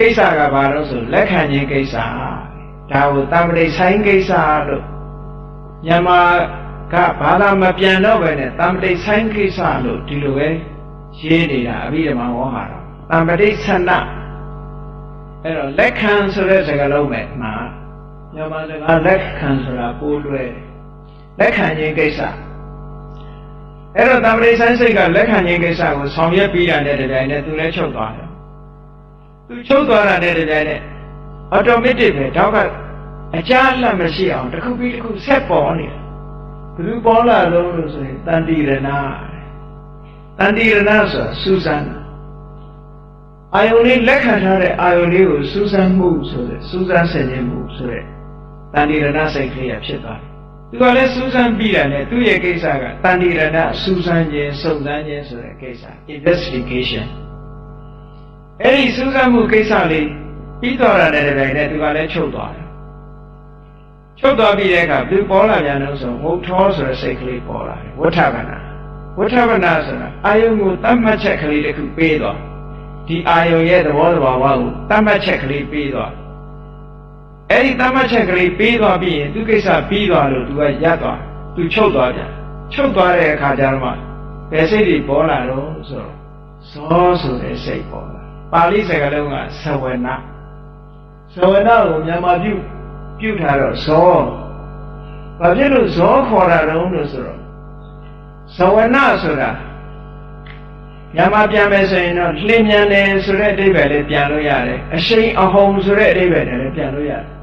ကိစ္စကဘာလို့ဆိုလက်ခံခြင်းကိစ္စဒါကိုတမ္ပတိဆိုင်ကိစ္စလို့မြန်မာကဘာသာမပြန်တော့ပဲနဲ့တမ္ပတိဆိုင်ကိစ္စလို့ဒီလိုပဲရေးနေတာအဘိဓမ္မာဝေါဟာတော့တမ္ပတိဆန္ဒအဲ့တော့လက်ခံဆိုတဲ့စကားလုံးပဲမှာမြန်မာစကားလက်ခံဆိုတာပိုးလွယ်လက်ခံခြင်းကိစ္စအဲ့တော့တမ္ပတိဆိုင်စိတ်ကလက်ခံခြင်းကိစ္စကိုဆောင်ရွက်ပြီးတာနဲ့တပြိုင်နက်သူလည်းချုပ်သွားတယ်သူချုပ်သွားတာနဲ့တပြိုင်နက် automatic ပဲတော့ကအကြအလတ်မရှိအောင်တစ်ခုပြီးတစ်ခုဆက်ပေါ်နေတယ်ဘယ်လိုပေါ်လာလို့လို့ဆိုရင်တန်တိရဏတန်တိရဏဆိုတာစူးစမ်းအာယုန်လေးလက်ခံထားတဲ့အာယုန်လေးကိုစူးစမ်းမှုဆိုတဲ့စူးစမ်းဆင်ခြင်မှုဆိုတဲ့တန်တိရဏစိတ်ကလေးရဖြစ်သွားတယ်သူကလည်းစူးစမ်းပြီးတာနဲ့သူ့ရဲ့ကိစ္စကတန်တိရဏစူးစမ်းခြင်းစုံစမ်းခြင်းဆိုတဲ့ကိစ္စ investigation အဲ့ဒီစူးစမ်းမှုကိစ္စလေးပြီးသွားတာနဲ့တပြိုင်နက်သူကလည်းချုပ်သွားတယ်ချုပ်သွားပြီးတဲ့အခါသူပေါ်လာပြန်လို့ဆိုဝုထောဆိုတဲ့စိတ်ကလေးပေါ်လာတယ်ဝဋ္ဌဗနာဝဋ္ဌဗနာဆိုတာအာယုံကိုတတ်မှတ်ချက်ကလေးတစ်ခုပေးသွားဒီအာယုံရဲ့သဘောသဘာဝကိုတတ်မှတ်ချက်ကလေးပေးသွားအဲ့ဒီတတ်မှတ်ချက်ကလေးပေးသွားပြီးရင်သူကိစ္စပြီးသွားလို့သူကရပ်သွားသူချုပ်သွားပြန်ချုပ်သွားတဲ့အခါကျတော့ဘယ်စိတ်တွေပေါ်လာတော့ဆိုတော့ဇောဆိုတဲ့စိတ်ပေါ်လာပါဠိစကားလုံးကသဝနာသဝနာကိုမြန်မာပြုပြုထားတော့ဇောဘာဖြစ်လို့ဇောခေါ်တာတုံးလို့ဆိုတော့သဝနာဆိုတာမြန်မာပြန်မယ်ဆိုရင်တော့လင်းမြန်တယ်ဆိုတဲ့အဓိပ္ပာယ်လေးပြန်လို့ရတယ်အရှိန်အဟုန်ဆိုတဲ့အဓိပ္ပာယ်လည်းပြန်လို့ရတယ်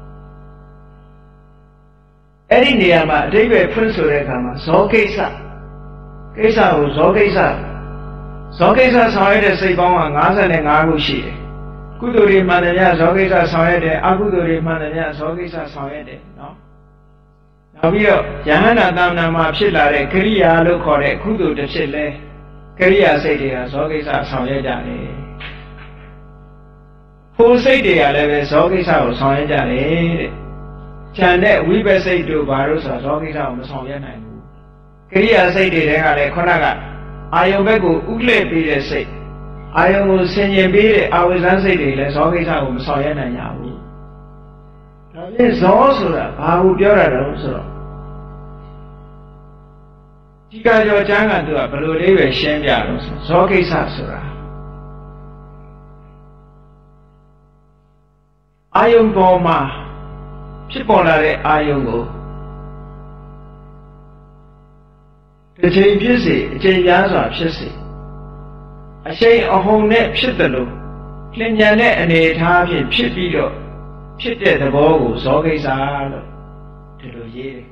အဲ့ဒီနေရာမှာအဓိပ္ပာယ်ဖွင့်ဆိုတဲ့အခါမှာဇောကိစ္စကိစ္စကိုဇောကိစ္စဇောကိစ္စဆောင်ရတဲ့စိတ်ပေါင်းက၅၅ခုရှိတယ်ကုသိုလ်တွေမှန်တယ်များဇောကိစ္စဆောင်ရတယ်အကုသိုလ်တွေမှန်တယ်များဇောကိစ္စဆောင်ရတယ်နော်နောက်ပြီးတော့ယဟန္တာတမ္ဏမှာဖြစ်လာတဲ့ကရိယာလို့ခေါ်တဲ့ကုသိုလ်တစ်ဖြစ်လဲကရိယာစိတ်တွေကဇောကိစ္စဆောင်ရကြတယ်ဖို့စိတ်တွေကလည်းပဲဇောကိစ္စကိုဆောင်ရကြတယ်တဲ့ဉာဏ်နဲ့ဝိပဿစိတ်တို့ဘာလို့ဆိုတော့ဇောကိစ္စကိုမဆောင်ရနိုင်ဘူးကရိယာစိတ်တွေကလည်းခုနကအာယုံဘက်ကိုဥလှည့်ပေးတဲ့စိတ်အာယုံကိုဆင်ញင်ပေးတဲ့အာဝိဇ္ဇစိတ်တွေလည်းဇောကိစ္စကိုမဆောင်ရနိုင်ကြဘူးဒါဖြင့်ဇောဆိုတာဘာကိုပြောတာလဲဆိုတော့ဒီကကြောကျမ်းကသူကဘယ်လိုလေးပဲရှင်းပြလို့ဆိုဇောကိစ္စဆိုတာအာယုံပေါ်မှာဖြစ်ပေါ်လာတဲ့အာယုံကိုတစ်ချိန်ဖြစ်စေအချိန်များစွာဖြစ်စေအရှိန်အဟုန်နဲ့ဖြစ်တယ်လို့လျင်မြန်တဲ့အနေအထားဖြင့်ဖြစ်ပြီးတော့ဖြစ်တဲ့သဘောကိုဇောကိစ္စလို့ဒီလိုရေးတယ်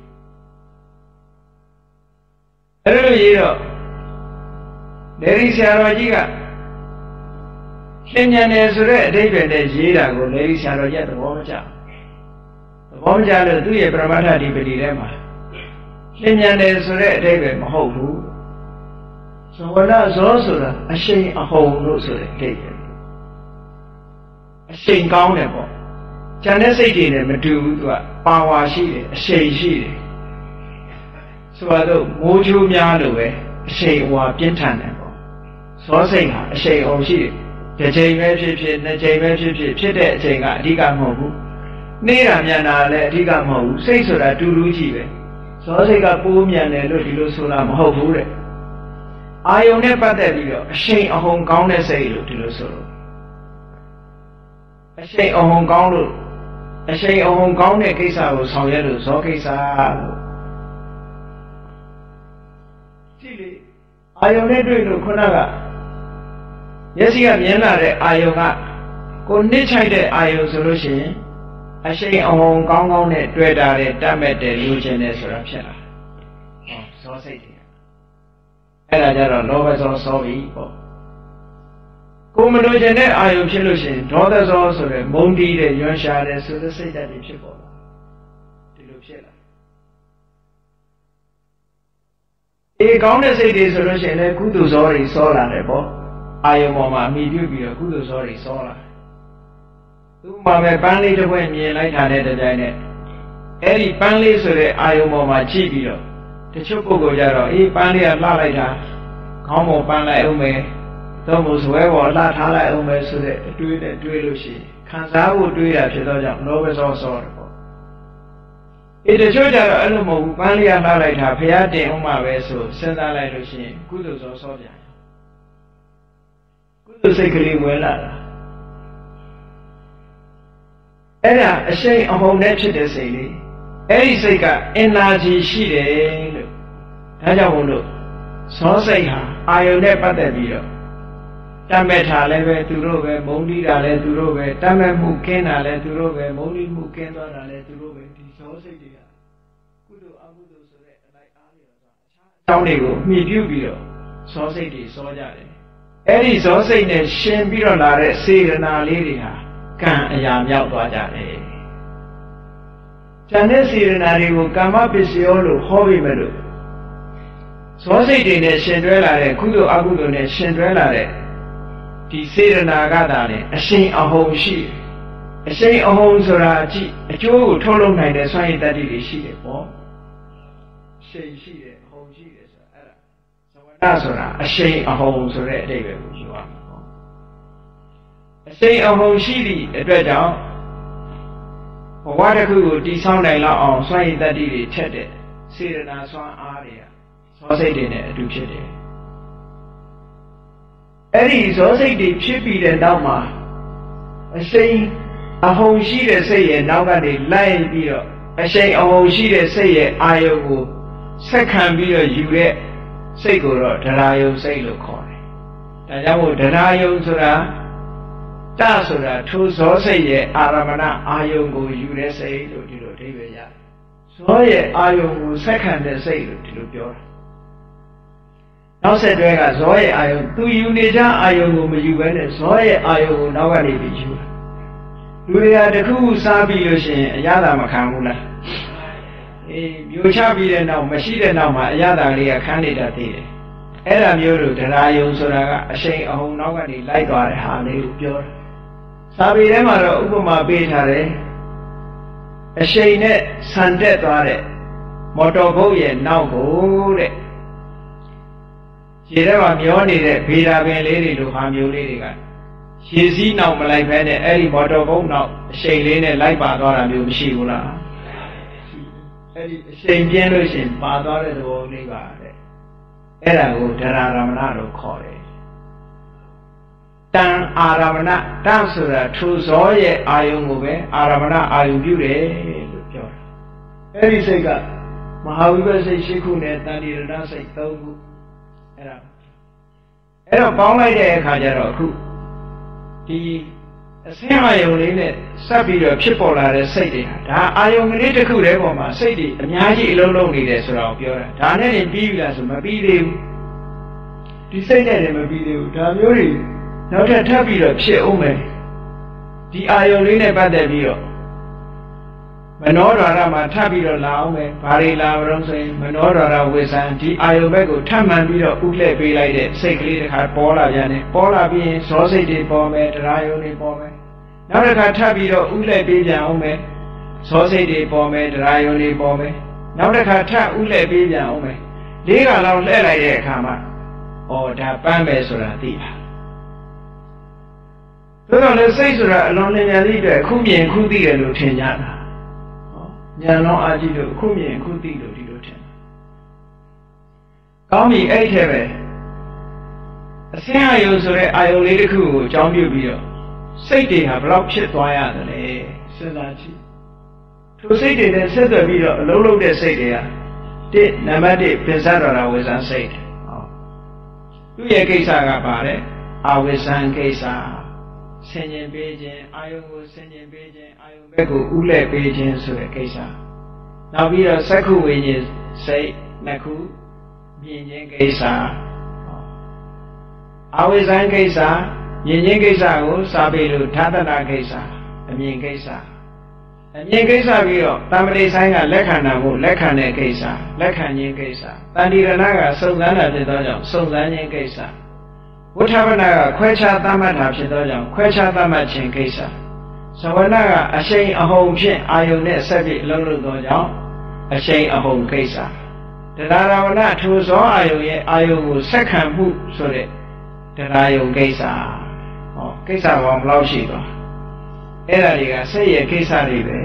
အဲ့လိုရေးတော့နေရီဆရာတော်ကြီးကလျင်မြန်တယ်ဆိုတဲ့အဓိပ္ပာယ်နဲ့ရေးတာကိုနေရီဆရာတော်ကြီးသဘောမကျသဘောမကျလို့သူ့ရဲ့ပရမတ္ထဓိပတိထဲမှာလျင်မြန်တယ်ဆိုတဲ့အဓိပ္ပာယ်မဟုတ်ဘူးဇဝနဇောဆိုတာအရှိန်အဟုန်လို့ဆိုတဲ့အဓိပ္ပာယ်အရှိန်ကောင်းတယ်ပေါ့ဉာဏ်နဲ့စိတ်တွေနဲ့မတူဘူးသူကပါဝါရှိတယ်အရှိန်ရှိတယ်ဆိုတော့မိုးချိုးများလို့ပဲအရှိန်ဟွာပြင်းထန်တယ်ပေါ့ဇောစိတ်ဟာအရှိန်အောင်ရှိတယ်တစ်ချိန်ပဲဖြစ်ဖြစ်နှစ်ချိန်ပဲဖြစ်ဖြစ်ဖြစ်တဲ့အချိန်ကအဓိကမဟုတ်ဘူးနေတာမြန်တာလည်းအဓိကမဟုတ်ဘူးစိတ်ဆိုတာတူတူကြီးပဲဇောစိတ်ကပိုးမြန်တယ်လို့ဒီလိုဆိုတာမဟုတ်ဘူးတဲ့အာယုံနဲ့ပတ်သက်ပြီးတော့အရှိန်အဟုန်ကောင်းတဲ့စိတ်လို့ဒီလိုဆိုလို့အရှိန်အဟုန်ကောင်းလို့အရှိန်အဟုန်ကောင်းတဲ့ကိစ္စကိုဆောင်ရွက်လို့ဇောကိစ္စလို့ကြည့်လေအာယုံနဲ့တွေ့လို့ခုနကမျက်စိကမြင်လာတဲ့အာယုံကကိုနှိမ့်ချိုက်တဲ့အာယုံဆိုလို့ရှိရင်အရှိန်အဟုန်ကောင်းကောင်းနဲ့တွေ့တာတဲ့တတ်မဲ့တဲ့လူချင်းနဲ့ဆိုတာဖြစ်လာဟောဇောစိတ်တွေအဲ့ဒါကြတော့လောဘဇောစောပြီပေါ့ကိုမလို့ခြင်းတဲ့အာယုံဖြစ်လို့ရှိရင်ဒေါသဇောဆိုတဲ့မုန်းတီးတဲ့ရွံ့ရှာတဲ့ဆိုတဲ့စိတ်ဓာတ်တွေဖြစ်ပေါ်လာဒီလိုဖြစ်လာအေးကောင်းတဲ့စိတ်တွေဆိုလို့ရှိရင်လည်းကုသိုလ်ဇောတွေစောလာတယ်ပေါ့အာယုံပေါ်မှာအမိပြုပြီးတော့ကုသိုလ်ဇောတွေစောလာသူ့မှာပဲပန်းလေးတစ်ခွက်မြင်လိုက်တာတဲ့တိုင်းနဲ့အဲ့ဒီပန်းလေးဆိုတဲ့အာယုံပေါ်မှာကြည့်ပြီးတော့တချို့ပုဂ္ဂိုလ်ကြတော့အေးပန်းလေးကလှလိုက်တာခေါင်းပေါ်ပန်းလိုက်အောင်မယ်တော့မို့ဆွဲပေါ်လှထားလိုက်အောင်ပဲဆိုတဲ့အတွေးနဲ့တွေးလို့ရှိရင်ခံစားဖို့တွေးရဖြစ်တော့ကြောင့်လောဘစောစောတယ်ပေါ့အေးတချို့ကြတော့အဲ့လိုမဟုတ်ဘူးပန်းလေးရလှလိုက်တာဖျားတင်အောင်မှပဲဆိုစဉ်းစားလိုက်လို့ရှိရင်ကုသိုလ်စောစောပြန်ကုသိုလ်စိတ်ကလေးဝင်လာတာအဲ့ဒါအရှိန်အဟုန်နဲ့ဖြစ်တဲ့စိတ်လေးအဲ့ဒီစိတ်က energy ရှိတယ်လို့ဒါကြောင့်မို့လို့ဇောစိတ်ဟာအာယုန်နဲ့ပတ်သက်ပြီးတော့တတ်မဲ့တာလည်းပဲသူတို့ပဲမုန်းတီးတာလည်းသူတို့ပဲတတ်မဲ့မှုကင်းတာလည်းသူတို့ပဲမုန်းတီးမှုကင်းသွားတာလည်းသူတို့ပဲဒီဇောစိတ်တွေကကုသိုလ်အကုသိုလ်ဆိုတဲ့အလိုက်အားလျော်စွာအခြားအကြောင်းတွေကိုမှီပြုပြီးတော့ဇောစိတ်တွေစောကြတယ်အဲ့ဒီဇောစိတ်နဲ့ရှင်ပြီးတော့လာတဲ့စေတနာလေးတွေဟာကံအရာမြောက်သွားကြတယ်ကျန်တဲ့စေတနာတွေကိုကာမပစ္စယောလို့ဟောပြီးမဲ့လို့ဇောစိတ်တွေနဲ့ရှင်တွဲလာတဲ့ကုသိုလ်အကုသိုလ်နဲ့ရှင်တွဲလာတဲ့ဒီစေတနာကသာလေအရှိန်အဟုန်ရှိအရှိန်အဟုန်ဆိုတာအကြည့်အကျိုးကိုထုတ်လုပ်နိုင်တဲ့စွမ်းရည်တတ္တိတွေရှိတယ်ပေါ့ရှိန်ရှိတယ်အဟုန်ရှိတယ်ဆိုတာအဲ့ဒါဇဝနဆိုတာအရှိန်အဟုန်ဆိုတဲ့အဓိပ္ပာယ်ကိုယူရမှာပေါ့အရှိန်အဟုန်ရှိသည့်အတွက်ကြောင့်ဘဝတစ်ခုကိုတည်ဆောက်နိုင်လောက်အောင်စွမ်းရည်တတ္တိတွေထက်တဲ့စေတနာစွမ်းအားတွေကဇောစိတ်တွေနဲ့အတူဖြစ်တယ်အဲ့ဒီဇောစိတ်တွေဖြစ်ပြီးတဲ့နောက်မှာအရှိန်အဟုန်ရှိတဲ့စိတ်ရဲ့နောက်ကနေလိုက်ပြီးတော့အရှိန်အဟုန်ရှိတဲ့စိတ်ရဲ့အာယုံကိုဆက်ခံပြီးတော့ယူတဲ့စိတ်ကိုတော့ဒရာယုံစိတ်လို့ခေါ်တယ်။ဒါကြောင့်မို့ဒရာယုံဆိုတာတဆိုတာထိုဇောစိတ်ရဲ့အာရမဏအာယုံကိုယူတဲ့စိတ်လို့ဒီလိုအဓိပ္ပာယ်ရတယ်။ဇောရဲ့အာယုံကိုဆက်ခံတဲ့စိတ်လို့ဒီလိုပြောတာ။နောက်ဆက်တွဲကဇောရဲ့အာယုံသူယူနေကြအာယုံကိုမယူဘဲနဲ့ဇောရဲ့အာယုံကိုနောက်ကနေပြီးယူတာလူတွေကတခုခုစားပြီးလို့ရှိရင်အရသာမခံဘူးလားအေးမျိုးချပြီးတဲ့နောက်မရှိတဲ့နောက်မှာအရသာလေးကခန်းနေတတ်သေးတယ်အဲ့ဒါမျိုးတို့ဒရာယုံဆိုတာကအရှိန်အဟုန်နောက်ကနေလိုက်သွားတဲ့ဟာလေးကိုပြောတာစာပေထဲမှာတော့ဥပမာပေးထားတယ်အရှိန်နဲ့ဆန်တက်သွားတဲ့မော်တော်ဘုတ်ရဲ့နောက်ကိုတဲ့ခြေထဲမှာမျောနေတဲ့ဗေဒပင်လေးတွေလိုဟာမျိုးလေးတွေကခြေစည်းနောက်မလိုက်ဘဲနဲ့အဲ့ဒီမော်တော်ဘုတ်နောက်အရှိန်လေးနဲ့လိုက်ပါသွားတာမျိုးမရှိဘူးလားအဲ့ဒီအရှိန်ပြင်းလို့ရှိရင်ပါသွားတဲ့သဘောလေးပါတဲ့အဲ့ဒါကိုဒရာရမဏလို့ခေါ်တယ်တန်အာရမဏတန်ဆိုတာထူဇောရဲ့အာယုံကိုပဲအာရမဏအာယုံပြုတယ်လို့ပြောတာအဲ့ဒီစိတ်ကမဟာဝိပဿစိတ်ရှိခုနဲ့တန်တိရဏစိတ်သုံးခုအဲ့ဒါအဲ့တော့ပေါင်းလိုက်တဲ့အခါကျတော့အခုဒီအစင်းအာယုံလေးနဲ့စပ်ပြီးတော့ဖြစ်ပေါ်လာတဲ့စိတ်တွေဟာဒါအာယုံကလေးတစ်ခုတည်းပေါ်မှာစိတ်တွေအများကြီးအလုံးလုံးနေတယ်ဆိုတာကိုပြောတာဒါနဲ့နေပြီးပြီလားဆိုမပြီးသေးဘူးဒီစိတ်နဲ့လည်းမပြီးသေးဘူးဒါမျိုးတွေနောက်ထပ်ထပ်ပြီးတော့ဖြစ်အောင်မယ်ဒီအာယုံလေးနဲ့ပတ်သက်ပြီးတော့မနောဒွါရမှာထပ်ပြီးတော့လာအောင်မယ်ဘာတွေလာမလို့ဆိုရင်မနောဒွါရဝေဆံဒီအာယုံဘက်ကိုထပ်မှန်ပြီးတော့ဥလှည့်ပေးလိုက်တဲ့စိတ်ကလေးတစ်ခါပေါ်လာပြန်တယ်ပေါ်လာပြီးရင်ဇောစိတ်တွေပေါ်မယ်တရားယုံတွေပေါ်မယ်နောက်တစ်ခါထပ်ပြီးတော့ဥလှည့်ပေးပြန်အောင်မယ်ဇောစိတ်တွေပေါ်မယ်တရားယုံတွေပေါ်မယ်နောက်တစ်ခါထပ်ဥလှည့်ပေးပြန်အောင်မယ်လေးခါလောက်လှည့်လိုက်တဲ့အခါမှာဩဒါပန်းမယ်ဆိုတာသိတာဆိုတော့လေစိတ်ဆိုတာအလွန်လျင်မြန်သည့်အတွက်အခုမြင်အခုသိတယ်လို့ထင်ကြတာဉာဏ်လုံးအာကြည့်လို့အခုမြင်အခုသိလို့ဒီလိုထင်တယ်။ကောင်းပြီအဲ့ထဲပဲအစင်းအာယုံဆိုတဲ့အာယုံလေးတစ်ခုကိုအကြောင်းပြုပြီးတော့စိတ်တွေဟာဘယ်လောက်ဖြစ်သွားရတယ်လဲစဉ်းစားကြည့်။ထိုစိတ်တွေနဲ့ဆက်သွယ်ပြီးတော့အလုံးလုံးတဲ့စိတ်တွေကတစ်နံပါတ်တစ်ပင်စတော်တာဝေဇံစိတ်။ဟောသူ့ရဲ့ကိစ္စကပါတဲ့အာဝေဇံကိစ္စဆင်ញင်ပေးခြင်းအာယုံကိုဆင်ញင်ပေးခြင်းအာယုံဘက်ကိုဥလဲပေးခြင်းဆိုတဲ့ကိစ္စနောက်ပြီးတော့သက္ခုဝိညာဉ်စိတ်နှစ်ခုမြင်ခြင်းကိစ္စအာဝိဇ္ဇံကိစ္စမြင်ခြင်းကိစ္စကိုစာပေလို့ဌာတနာကိစ္စအမြင်ကိစ္စအမြင်ကိစ္စပြီးတော့တမ္ပတိဆိုင်ကလက်ခံတာကိုလက်ခံတဲ့ကိစ္စလက်ခံခြင်းကိစ္စတန်တိရဏကစုံစမ်းတာဖြစ်သောကြောင့်စုံစမ်းခြင်းကိစ္စဝဋ္ဌပနာကခွဲခြားသတ်မှတ်တာဖြစ်သောကြောင့်ခွဲခြားသတ်မှတ်ခြင်းကိစ္စဇဝနကအရှိန်အဟုန်ဖြင့်အာယုန်နဲ့ဆက်ပြီးအလုံးလုံးသောကြောင့်အရှိန်အဟုန်ကိစ္စတရားရဝဏထိုဇောအာယုန်ရဲ့အာယုန်ကိုဆက်ခံမှုဆိုတဲ့တရားယုံကိစ္စဟောကိစ္စပေါင်းဘယ်လောက်ရှိသွားအဲ့ဒါတွေကစိတ်ရဲ့ကိစ္စတွေပဲ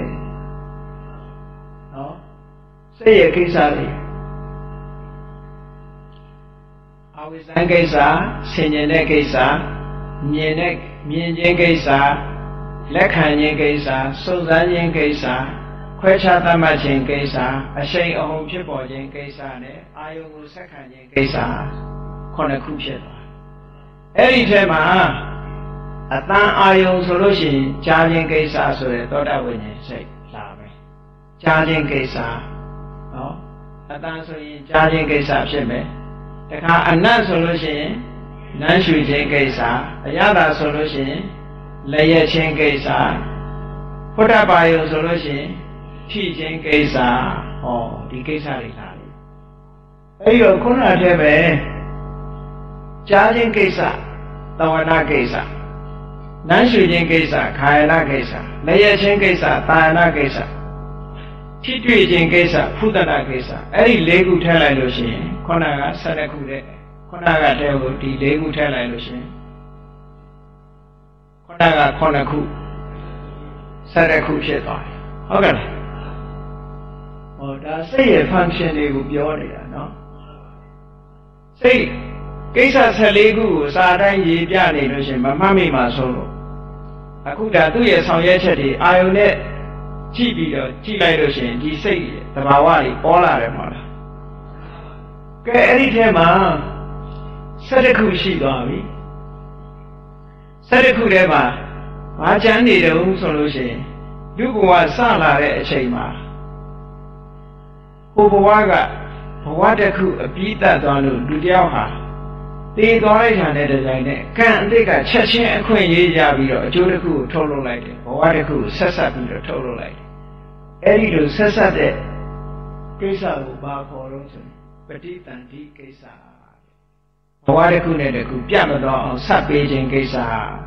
နော်စိတ်ရဲ့ကိစ္စတွေအဝိဇ္ဇံကိစ္စဆင်ញင်တဲ့ကိစ္စမြင်တဲ့မြင်ခြင်းကိစ္စလက်ခံခြင်းကိစ္စစုံစမ်းခြင်းကိစ္စခွဲခြားသတ်မှတ်ခြင်းကိစ္စအရှိန်အဟုန်ဖြစ်ပေါ်ခြင်းကိစ္စနဲ့အာယုံကိုဆက်ခံခြင်းကိစ္စခုနှစ်ခုဖြစ်သွားအဲ့ဒီထဲမှာအတန်အာယုံဆိုလို့ရှိရင်ကြားခြင်းကိစ္စဆိုရယ်သောတာဝိညာဉ်စိတ်လာမယ်ကြားခြင်းကိစ္စနော်အတန်ဆိုရင်ကြားခြင်းကိစ္စဖြစ်မယ်တခါအနတ်ဆိုလို့ရှိရင်နမ်းရှူခြင်းကိစ္စအရသာဆိုလို့ရှိရင်လက်ရခြင်းကိစ္စဖုဒ္ဓဘာယုံဆိုလို့ရှိရင်ဖြည့်ခြင်းကိစ္စဟောဒီကိစ္စတွေလာတယ်အဲ့တော့ခုနတည်းပဲကြားခြင်းကိစ္စသဝနာကိစ္စနမ်းရှူခြင်းကိစ္စခာယနာကိစ္စလက်ရခြင်းကိစ္စသာယနာကိစ္စထိတွေ့ခြင်းကိစ္စဖုဒ္ဒနာကိစ္စအဲ့ဒီ၄ခုထည့်လိုက်လို့ရှိရင်ခုနက၁၂ခုတဲ့ခုနကတည်းကဒီ၄ခုထည့်လိုက်လို့ရှိရင်ခုနကခုနှစ်ခု၁၂ခုဖြစ်သွားတယ်ဟုတ်ကဲ့လားဟောဒါစိတ်ရဲ့ function တွေကိုပြောနေတာနော်စိတ်ကိစ္စ၁၄ခုကိုစာတိုင်းရေးပြနေလို့ရှိရင်မမှတ်မိမှဆုံးလို့အခုဒါသူ့ရဲ့ဆောင်ရွက်ချက်တွေအာယုန်နဲ့ကြည့်ပြီးတော့ကြည့်လိုက်လို့ရှိရင်ဒီစိတ်သဘာဝတွေပေါ်လာတယ်မဟုတ်လားကဲအဲ့ဒီထဲမှာ၁၁ခုရှိသွားပြီ၁၁ခုထဲမှာဘာချမ်းနေတုံးဆိုလို့ရှိရင်လူဘဝစလာတဲ့အချိန်မှာဟိုဘဝကဘဝတစ်ခုအပြီးတတ်သွားလို့လူတယောက်ဟာတည်သွားလိုက်တာနဲ့တကြိုင်နဲ့ကံအတိတ်ကချက်ချင်းအခွင့်ရေးကြပြီးတော့အကျိုးတစ်ခုကိုထုတ်လုပ်လိုက်တယ်ဘဝတစ်ခုကိုဆက်ဆက်ပြီးတော့ထုတ်လုပ်လိုက်တယ်အဲ့ဒီလိုဆက်ဆက်တဲ့ကိစ္စကိုဘာခေါ်လို့ဆိုရင်ပဋိသန္ဓိကိစ္စဘဝတစ်ခုနဲ့တစ်ခုပြတ်မသွားအောင်ဆက်ပေးခြင်းကိစ္စ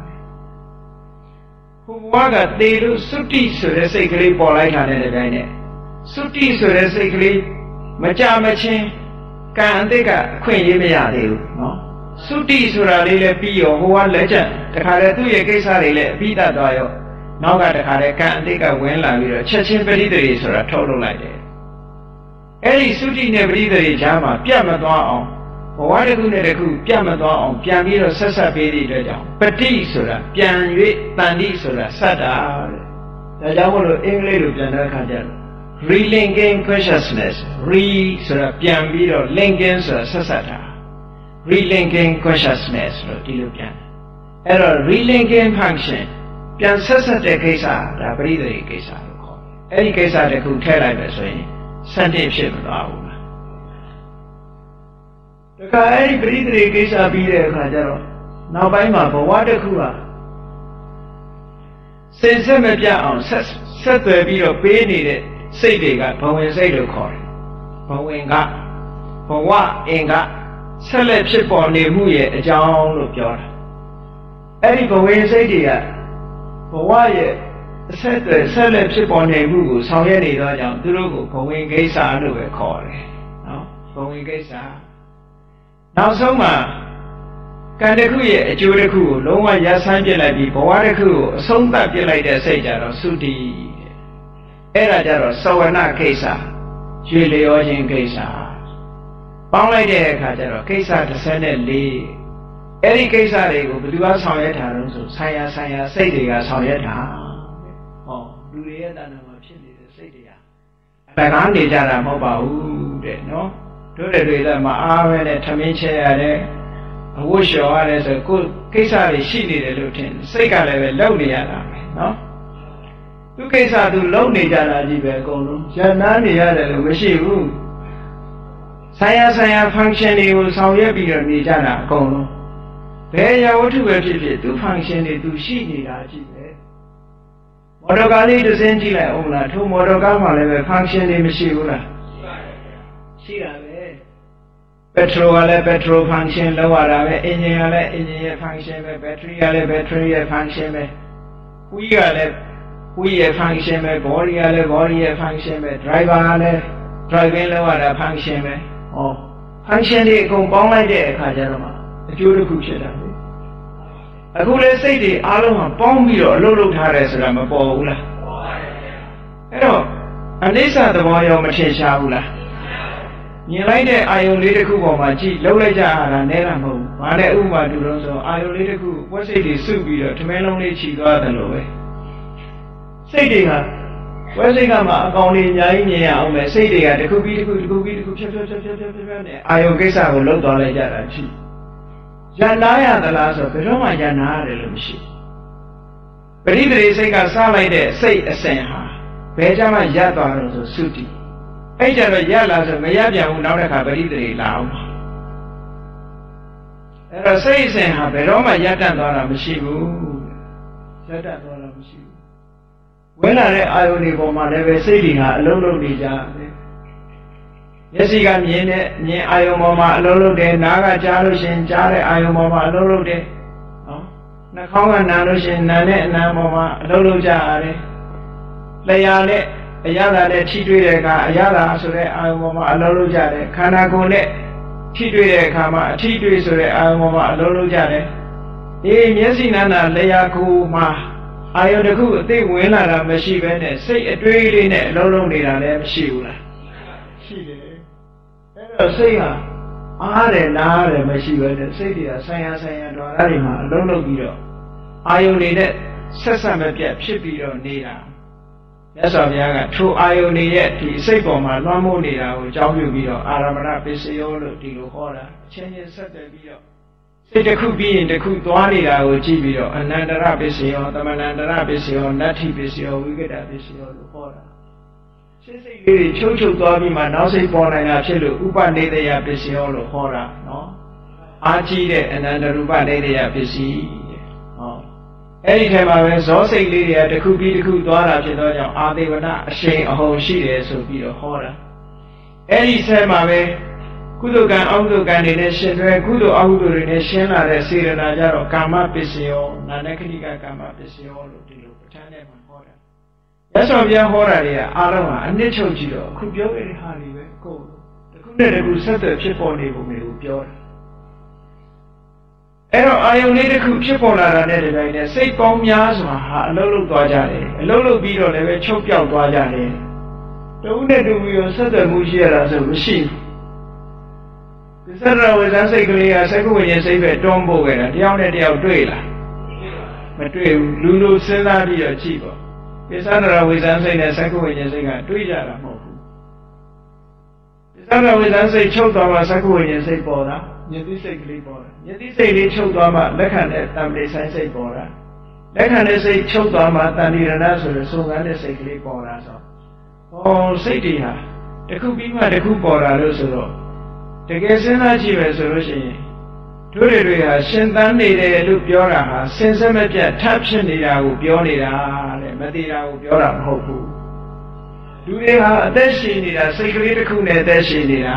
ဟိုဘဝကတည်လို့သုတိဆိုတဲ့စိတ်ကလေးပေါ်လိုက်တာနဲ့တကြိုင်နဲ့သုတိဆိုတဲ့စိတ်ကလေးမကြမချင်းကံအတိတ်ကအခွင့်ရေးမရသေးဘူးနော်သုတိဆိုတာလေးလည်းပြီးရောဟိုကလက်ချက်တခါတည်းသူ့ရဲ့ကိစ္စတွေလည်းအပြီးတတ်သွားရောနောက်ကတခါတည်းကံအတိတ်ကဝင်လာပြီးတော့ချက်ချင်းပရိသေတွေဆိုတာထုတ်လုပ်လိုက်တယ်အဲ့ဒီသုတိနဲ့ပရိသေကြားမှာပြတ်မသွားအောင်ဘဝတစ်ခုနဲ့တစ်ခုပြတ်မသွားအောင်ပြန်ပြီးတော့ဆက်ဆက်ပေးသည့်အတွက်ကြောင့်ပဋိဆိုတာပြန်၍တန်တိဆိုတာစက်တာတဲ့ဒါကြောင့်မလို့အင်္ဂလိပ်လိုပြန်တဲ့အခါကျတော့ relinking consciousness re ဆိုတာပြန်ပြီးတော့ linking ဆိုတာဆက်ဆက်တာ relinking consciousness လို့ဒီလိုပြန်အဲ့တော့ relinking function ပြန်ဆက်ဆက်တဲ့ကိစ္စဒါပရိသေကိစ္စလို့ခေါ်တယ်အဲ့ဒီကိစ္စတစ်ခုထည့်လိုက်မယ်ဆိုရင်စံတင်ဖြစ်မသွားဘူးလားဒါကအဲ့ဒီပရိသေကိစ္စပြီးတဲ့အခါကျတော့နောက်ပိုင်းမှာဘဝတစ်ခုဟာစင်ဆက်မပြတ်အောင်ဆက်ဆက်သွယ်ပြီးတော့ပေးနေတဲ့စိတ်တွေကဘဝင်စိတ်လို့ခေါ်တယ်ဘဝင်ကဘဝအင်္ဂဆက်လက်ဖြစ်ပေါ်နေမှုရဲ့အကြောင်းလို့ပြောတာအဲ့ဒီဘဝင်စိတ်တွေကဘဝရဲ့အဆက်အသွယ်ဆက်လက်ဖြစ်ပေါ်နေမှုကိုဆောင်ရွက်နေသောကြောင့်သူတို့ကိုဘဝင်ကိစ္စလို့ပဲခေါ်တယ်နော်ဘဝင်ကိစ္စနောက်ဆုံးမှာကံတစ်ခုရဲ့အကျိုးတစ်ခုကိုလုံးဝရပ်ဆိုင်းပြစ်လိုက်ပြီးဘဝတစ်ခုကိုအဆုံးသတ်ပြစ်လိုက်တဲ့စိတ်ကြတော့သုတိအဲ့ဒါကြတော့သဝနာကိစ္စရွေလျောခြင်းကိစ္စပေါင်းလိုက်တဲ့အခါကျတော့ကိစ္စ၁၄အဲ့ဒီကိစ္စတွေကိုဘယ်သူကဆောင်ရွက်တာလဲဆိုဆိုင်ရာဆိုင်ရာစိတ်တွေကဆောင်ရွက်တာဟောလူတွေရဲ့တဏ္ဍာမှာဖြစ်နေတဲ့စိတ်တွေကတကားနေကြတာမဟုတ်ပါဘူးတဲ့နော်တို့တွေတွေလည်းမအားပဲနဲ့ထမင်းချဲရတယ်အဝတ်လျှော်ရတယ်ဆိုကိုယ်ကိစ္စတွေရှိနေတယ်လို့ထင်စိတ်ကလည်းပဲလုံနေရတာပဲနော်သူကိစ္စသူလုံနေကြတာကြီးပဲအကုန်လုံးရန်နာနေရတယ်လို့မရှိဘူးဆိုင်ရာဆိုင်ရာ function တွေကိုဆောင်ရွက်ပြီးတော့နေကြတာအကုန်လုံးဘယ်ရာဝတ္ထုပဲဖြစ်ဖြစ်သူ function တွေသူရှိနေတာကြီးပဲမော်တော်ကားလေးတစ်စင်းကြည့်လိုက်အောင်လားထိုမော်တော်ကားမှာလည်းပဲ function တွေမရှိဘူးလားရှိတာပဲpetrol ကလည်း petrol function လောက်ရတာပဲ engine ကလည်း engine ရဲ့ function ပဲ battery ကလည်း battery ရဲ့ function ပဲ wheel ကလည်း wheel ရဲ့ function ပဲ body ကလည်း body ရဲ့ function ပဲ driver ကလည်း driving လောက်ရတာ function ပဲဟော function တွေအကုန်ပေါင်းလိုက်တဲ့အခါကျတော့မှအကျိုးတစ်ခုဖြစ်တာလေအခုလေစိတ်တွေအားလုံးကပေါင်းပြီးတော့အလုပ်လုပ်ထားတယ်ဆိုတာမပေါ်ဘူးလားအဲ့တော့အနိစ္စသဘောရောမထင်ရှားဘူးလားမြင်လိုက်တဲ့အာယုံလေးတစ်ခုပေါ်မှာကြည့်လှုပ်လိုက်ကြရတာနဲတာမဟုတ်ဘူး။ဘာနဲ့ဥပမာတူလို့ဆိုအာယုံလေးတစ်ခုဝက်စိတ်တွေစုပြီးတော့ထမင်းလုံးလေးခြီသွားတယ်လို့ပဲ။စိတ်တွေကဝက်စိတ်ကမှအကောင်လေးအများကြီးမြင်ရအောင်ပဲစိတ်တွေကတစ်ခုပြီးတစ်ခုတစ်ခုပြီးတစ်ခုဖြတ်ဖြတ်ဖြတ်ဖြတ်ဖြတ်ဖြတ်ဖြတ်နဲ့အာယုံကိစ္စကိုလှုပ်သွားလိုက်ကြတာရှိ။ရနာရသလားဆိုဘယ်တော့မှရနာရတယ်လို့မရှိဘူး။ပရိသေစိတ်ကစလိုက်တဲ့စိတ်အစဉ်ဟာဘယ်ကြမှာရပ်သွားလို့ဆိုသုတိအဲ့ကြတော့ရလာဆိုမရပြန်ဘူးနောက်တစ်ခါပရိသေလာအောင်အဲ့တော့စိတ်အစဉ်ဟာဘယ်တော့မှရပ်တန့်သွားတာမရှိဘူးရပ်တန့်သွားတာမရှိဘူးဝင်လာတဲ့အာယုန်တွေပေါ်မှာလည်းပဲစိတ်တွေဟာအလုံးလုံးနေကြတယ်မျက်စိကမြင်တဲ့မြင်အာယုန်ပေါ်မှာအလုံးလုံးတယ်နားကကြားလို့ရှင်ကြားတဲ့အာယုန်ပေါ်မှာအလုံးလုံးတယ်နော်နှာခေါင်းကနားလို့ရှင်နားတဲ့အနားပေါ်မှာအလုံးလုံးကြရတယ်လျှာနဲ့အရသာနဲ့ထိတွေ့တဲ့အခါအရသာဆိုတဲ့အာယုံပေါ်မှာအလုံးလုံးကြတယ်ခန္ဓာကိုယ်နဲ့ထိတွေ့တဲ့အခါမှာအထိတွေ့ဆိုတဲ့အာယုံပေါ်မှာအလုံးလုံးကြတယ်အေးမျက်စိနာနာလျှာကိုမှာအာယုံတစ်ခုအသိဝင်လာတာမရှိဘဲနဲ့စိတ်အတွေးလေးနဲ့အလုံးလုံးနေတာလည်းမရှိဘူးလားရှိတယ်အဲ့တော့စိတ်ဟာအားတယ်နားတယ်မရှိဘဲနဲ့စိတ်တွေကဆံရဆံရတော့အဲ့ဒီမှာအလုံးလုံးပြီးတော့အာယုံတွေနဲ့ဆက်ဆက်မပြတ်ဖြစ်ပြီးတော့နေတာမြတ်စွာဘုရားကထိုအာယုန်ရဲ့ဒီစိတ်ပေါ်မှာလွှမ်းမိုးနေတာကိုအကြောင်းပြုပြီးတော့အာရမဏပစ္စယောလို့ဒီလိုဟောတာအချင်းချင်းဆက်တယ်ပြီးတော့စိတ်တစ်ခုပြီးရင်တစ်ခုသွားနေတာကိုကြည့်ပြီးတော့အနန္တရပစ္စယောသမဏန္တရပစ္စယောနတ္ထိပစ္စယောဝိကတပစ္စယောလို့ဟောတာရှင်းစိတ်လေးတွေချုပ်ချုပ်သွားပြီးမှနောက်စိတ်ပေါ်နိုင်တာဖြစ်လို့ဥပနေတယပစ္စယောလို့ဟောတာနော်အာကြည့်တဲ့အနန္တရူပနေတယပစ္စည်းဟောအဲ့ဒီထဲမှာပဲဇောစိတ်လေးတွေကတစ်ခုပြီးတစ်ခုသွားတာဖြစ်တော့ကြောင့်အာသေဝနာအရှိန်အဟုန်ရှိတယ်ဆိုပြီးတော့ဟောတာအဲ့ဒီထဲမှာပဲကုသိုလ်ကံအကုသိုလ်ကံတွေနဲ့ရှင်တွဲကုသိုလ်အကုသိုလ်တွေနဲ့ရှင်းလာတဲ့စေရနာကြတော့ကာမပစ္စယောနာနခဏိကကာမပစ္စယောလို့ဒီလိုပဋ္ဌာန်းထဲမှာဟောတာရသော်ဘုရားဟောတာတွေကအားလုံးဟာအနစ်ချုပ်ကြည့်တော့အခုပြောခဲ့တဲ့ဟာတွေပဲကိုယ်တစ်ခုနဲ့တစ်ခုဆက်သွယ်ဖြစ်ပေါ်နေပုံတွေကိုပြောတာအဲ့တော့အာယုန်လေးတစ်ခုဖြစ်ပေါ်လာတာနဲ့တပြိုင်နက်စိတ်ပေါင်းများစွာဟာအလုံးလုံးသွားကြတယ်အလုံးလုံးပြီးတော့လည်းပဲချုပ်ပြောက်သွားကြတယ်တဦးနဲ့တူပြီးတော့ဆက်သွယ်မှုရှိရတာဆိုမရှိဘူးသစ္စာဝေဇန်စိတ်ကလေးကစက္ကဝိညာဉ်စိတ်ပဲတွန်းပို့ခဲ့တာတယောက်နဲ့တယောက်တွေ့လားမတွေ့ဘူးလူလူစဉ်းစားပြီးတော့ကြည့်ပေါ့သစ္စာဝေဇန်စိတ်နဲ့စက္ကဝိညာဉ်စိတ်ကတွေ့ကြတာမဟုတ်ဘူးသစ္စာဝေဇန်စိတ်ချုပ်သွားမှစက္ကဝိညာဉ်စိတ်ပေါ်တာယတိစိတ်ကလေးပေါ်တာယတိစိတ်လေးချုပ်သွားမှလက်ခံတဲ့တံပိဆိုင်စိတ်ပေါ်တာလက်ခံတဲ့စိတ်ချုပ်သွားမှတဏှိရဏဆိုတဲ့ဆုံးကန်းတဲ့စိတ်ကလေးပေါ်တာဆိုဟောစိတ်တွေဟာတစ်ခုပြီးမှတစ်ခုပေါ်တာလို့ဆိုတော့တကယ်စဉ်းစားကြည့်မယ်ဆိုလို့ရှိရင်တို့တွေဟာရှင်သန်နေတယ်လို့ပြောတာဟာစင်စစ်မပြတ်ထပ်ဖြစ်နေတာကိုပြောနေတာတဲ့မသေးတာကိုပြောတာမဟုတ်ဘူးလူတွေဟာအသက်ရှင်နေတာစိတ်ကလေးတစ်ခုနဲ့အသက်ရှင်နေတာ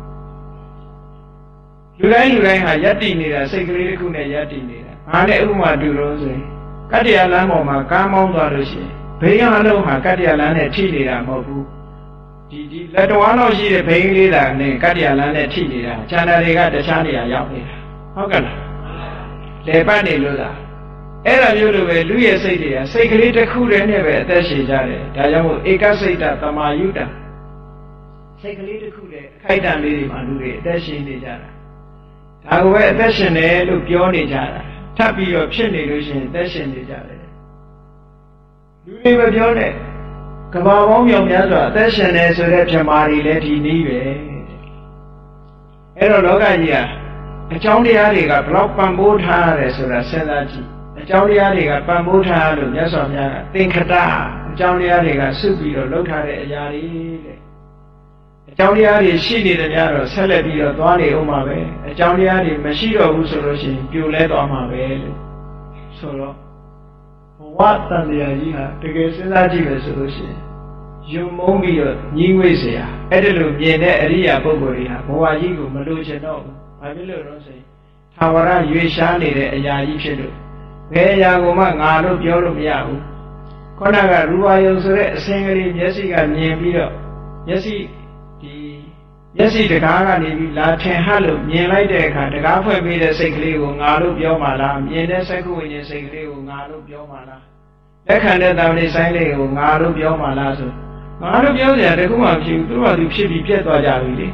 လူတိုင်းလူတိုင်းဟာယက်တည်နေတာစိတ်ကလေးတစ်ခုနဲ့ယက်တည်နေတာ။ဘာနဲ့ဥပမာတူလို့ဆိုရင်ကတ္တရာလမ်းပေါ်မှာကားမောင်းသွားလို့ရှိရင်ဘိန်းအလုံးဟာကတ္တရာလမ်းနဲ့ထိနေတာမဟုတ်ဘူး။ဒီဒီလက်တော်လောက်ရှိတဲ့ဘိန်းလေးတာနဲ့ကတ္တရာလမ်းနဲ့ထိနေတာ။ခြံတွေကတခြားနေရာရောက်နေတာ။ဟုတ်ကဲ့လား။လေပတ်နေလို့လား။အဲ့ဒါမျိုးလိုပဲလူရဲ့စိတ်တွေကစိတ်ကလေးတစ်ခုတည်းနဲ့ပဲအသက်ရှင်ကြတယ်။ဒါကြောင့်မို့ဧကစိတ်တသမာယုတ္တစိတ်ကလေးတစ်ခုတည်းအခိုက်အတန့်လေးတွေမှာလူတွေအသက်ရှင်နေကြတာ။ဒါကိုပဲအသက်ရှင်တယ်လို့ပြောနေကြတာထပ်ပြီးတော့ဖြစ်နေလို့ရှိရင်အသက်ရှင်နေကြတယ်လူတွေမပြောနဲ့ကဘာပေါင်းမြောင်များစွာအသက်ရှင်တယ်ဆိုတဲ့ပြမာတွေလည်းဒီနည်းပဲအဲ့တော့လောကကြီးကအကြောင်းတရားတွေကဘလောက်ပံ့ပိုးထားရတယ်ဆိုတာစဉ်းစားကြည့်အကြောင်းတရားတွေကပံ့ပိုးထားလို့မြတ်စွာဘုရားကသင်္ခတအကြောင်းတရားတွေကစုပြီးတော့လုပ်ထားတဲ့အရာတွေတဲ့အကြောင်းတရားတွေရှိနေတယ်များတော့ဆက်လက်ပြီးတော့သွားနေဦးမှာပဲအကြောင်းတရားတွေမရှိတော့ဘူးဆိုလို့ရှိရင်ပြိုလဲသွားမှာပဲလို့ဆိုတော့ဘဝတန်တရားကြီးဟာတကယ်စဉ်းစားကြည့်မယ်ဆိုလို့ရှိရင်ယုံမုန်းပြီးတော့ညီးဝေးเสียအဲ့ဒါလိုမြင်တဲ့အရိယာပုဂ္ဂိုလ်တွေဟာဘဝကြီးကိုမလိုချင်တော့ဘူးဘာဖြစ်လို့လဲဆိုရင်သာဝရရွေရှားနေတဲ့အရာကြီးဖြစ်လို့ဘယ်အရာကိုမှငါလို့ပြောလို့မရဘူးခုနကရူပါယုံဆိုတဲ့အစင်ကလေးမျက်စိကမြင်ပြီးတော့မျက်စိဒီမျက်စိတကားကနေပြီးလာထင်ဟပ်လို့မြင်လိုက်တဲ့အခါတကားဖွင့်ပြီးတဲ့စိတ်ကလေးကိုငါလို့ပြောမှလားမြင်တဲ့စက္ခုဝိညာဉ်စိတ်ကလေးကိုငါလို့ပြောမှလားလက်ခံတဲ့တာမဏိဆိုင်လေးကိုငါလို့ပြောမှလားဆိုငါတို့ပြောစရာတခုမှမရှိဘူးသူတို့ကသူဖြစ်ပြီးပြတ်သွားကြပြီလေ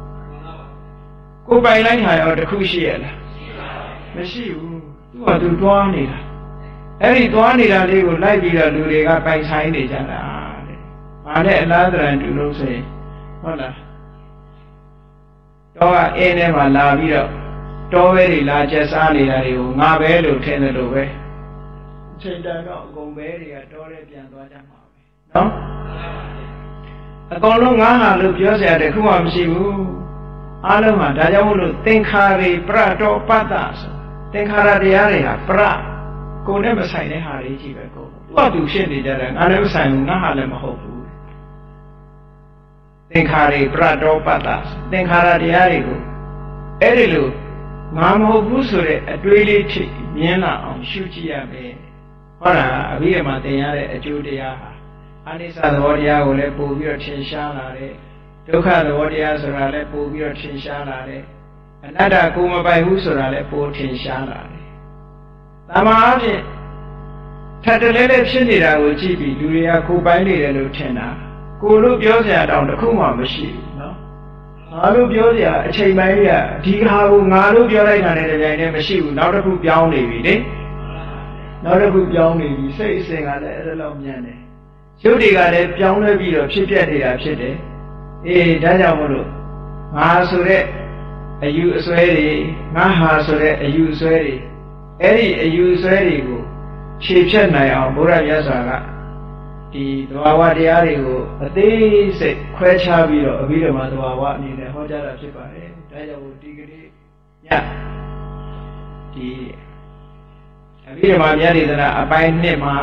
ကိုပိုင်လိုက်ဟာရောတခုရှိရလားမရှိဘူးသူကသူတွားနေတာအဲ့ဒီတွားနေတာလေးကိုလိုက်ပြီးတော့လူတွေကပိုင်ဆိုင်နေကြတာတဲ့ဘာနဲ့အလားတရံတူလို့ဆိုရင်ဟုတ်လားတော့အင်းထဲမှာလာပြီးတော့တောပဲတွေလာကျက်စားနေတာတွေကိုငါပဲလို့ထင်တယ်လို့ပဲအချိန်တန်တော့အကုန်ပဲတွေကတောထဲပြန်သွားကြမှာပဲနော်အကုန်လုံးငါဟာလို့ပြောစရာတခုမှမရှိဘူးအားလုံးဟာဒါကြောင့်မို့လို့သင်္ခါရိပရတောပတ္တဆိုသင်္ခါရတရားတွေဟာပရကိုယ်နဲ့မဆိုင်တဲ့ဟာတွေကြီးပဲကိုယ်သူကသူဖြစ်နေကြတယ်ငါလည်းမဆိုင်ဘူးငါဟာလည်းမဟုတ်ဘူးသင်္ခါရိပရတောပတ္တသင်္ခါရတရားတွေကိုအဲ့ဒီလိုငါမဟုတ်ဘူးဆိုတဲ့အတွေးလေးထိမြင်လာအောင်ရှုကြည့်ရမယ်ဟုတ်လားအဘိဓမ္မာသင်ရတဲ့အကျိုးတရားဟာအနိစ္စသဘောတရားကိုလည်းပို့ပြီးတော့ထင်ရှားလာတယ်ဒုက္ခသဘောတရားဆိုတာလည်းပို့ပြီးတော့ထင်ရှားလာတယ်အနတ္တကိုမပိုင်ဘူးဆိုတာလည်းပို့ထင်ရှားလာတယ်။တမာအဖြစ်ထပ်တလဲလဲဖြစ်နေတာကိုကြည့်ပြီးလူတွေကကိုပိုင်နေတယ်လို့ထင်တာကိုလို့ပြောစရာတောင်တခုမှမရှိဘူးနော်။ငါလို့ပြောစရာအချိန်ပိုင်းကဒီဟာကိုငါလို့ပြောလိုက်တာနဲ့တပြိုင်တည်းမရှိဘူးနောက်တစ်ခုပြောင်းနေပြီလေ။နောက်တစ်ခုပြောင်းနေပြီစိတ်အစဉ်ကလည်းအဲ့ဒါလောက်မြန်တယ်။ရုပ်တွေကလည်းပြောင်းလဲပြီးတော့ဖြစ်ပြနေတာဖြစ်တယ်။အေးဒါကြောင့်မို့လို့ငါဆိုတဲ့အယူအဆွဲတွေငါဟာဆိုတဲ့အယူအဆွဲတွေအဲ့ဒီအယူအဆွဲတွေကိုဖြေဖြတ်နိုင်အောင်ဘုရားမြတ်စွာကဒီသဘာဝတရားတွေကိုအသေးစိတ်ခွဲခြားပြီးတော့အဘိဓမ္မာသဘာဝအနေနဲ့ဟောကြားတာဖြစ်ပါတယ်။ဒါကြောင့်ဒီကနေ့ညဒီအဘိဓမ္မာမြတ်ဒေသနာအပိုင်းနှစ်မှာ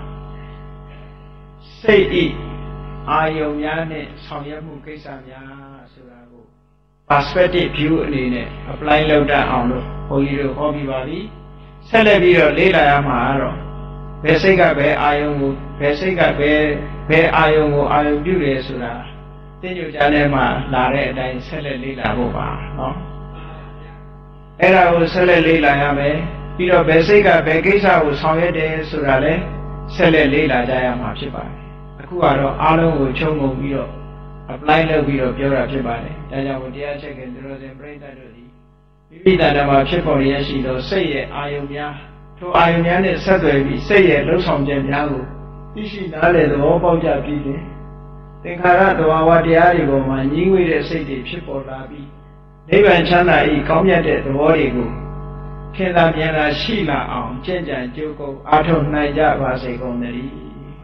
စိတ်ဤအာယုံများနဲ့ဆောင်ရွက်မှုကိစ္စများဆိုတာကို perspective view အနေနဲ့ apply လုပ်တတ်အောင်လို့ဘုန်းကြီးတို့ဟောပြီးပါပြီဆက်လက်ပြီးတော့လေ့လာရမှာကတော့ဘယ်စိတ်ကဘယ်အာယုံကိုဘယ်စိတ်ကဘယ်ဘယ်အာယုံကိုအာယုံပြုတယ်ဆိုတာသိညွှန်ကြားထဲမှာလာတဲ့အတိုင်းဆက်လက်လေ့လာဖို့ပါနော်အဲ့ဒါကိုဆက်လက်လေ့လာရမယ်ပြီးတော့ဘယ်စိတ်ကဘယ်ကိစ္စကိုဆောင်ရွက်တယ်ဆိုတာလည်းဆက်လက်လေ့လာကြရမှာဖြစ်ပါတယ်အခုကတော့အားလုံးကိုခြုံငုံပြီးတော့ apply လုပ်ပြီးတော့ပြောတာဖြစ်ပါတယ်ဒါကြောင့်တရားချက်ကသူတော်စင်ပြိဋ္ဌာတို့ဒီမိမိတဏ္ဍာမှာဖြစ်ပေါ်ရရှိသောစိတ်ရဲ့အာယုံများထိုအာယုံများနဲ့ဆက်သွယ်ပြီးစိတ်ရဲ့လှုပ်ဆောင်ချက်များကိုသိရှိနားလည်သဘောပေါက်ကြပြီးတယ်သင်္ခါရသဘာဝတရားတွေပေါ်မှာညီးငွေတဲ့စိတ်တွေဖြစ်ပေါ်လာပြီးနိဗ္ဗာန်ချမ်းသာ၏ကောင်းမြတ်တဲ့သဘောတွေကိုခင်သာပြန်လာရှိလာအောင်ကြင်ကြံကြိုးကုပ်အားထုတ်နိုင်ကြပါစေကုန်သတည်း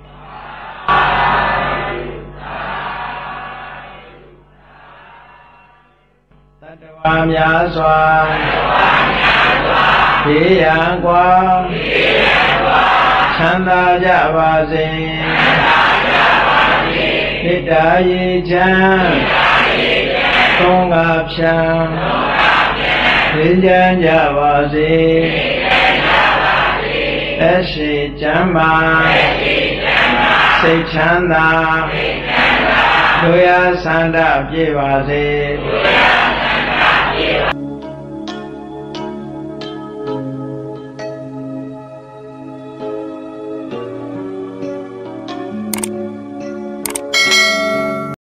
တတဝါများစွာဘေးရန်ကွာချမ်းသာကြပါစေမေတ္တာရေချမ်းသုံးငါဖြံသိကြကြပါစေအရှိချမ်းသာစိတ်ချမ်းသာတို့ရဆန္ဒပြည့်ပါစေ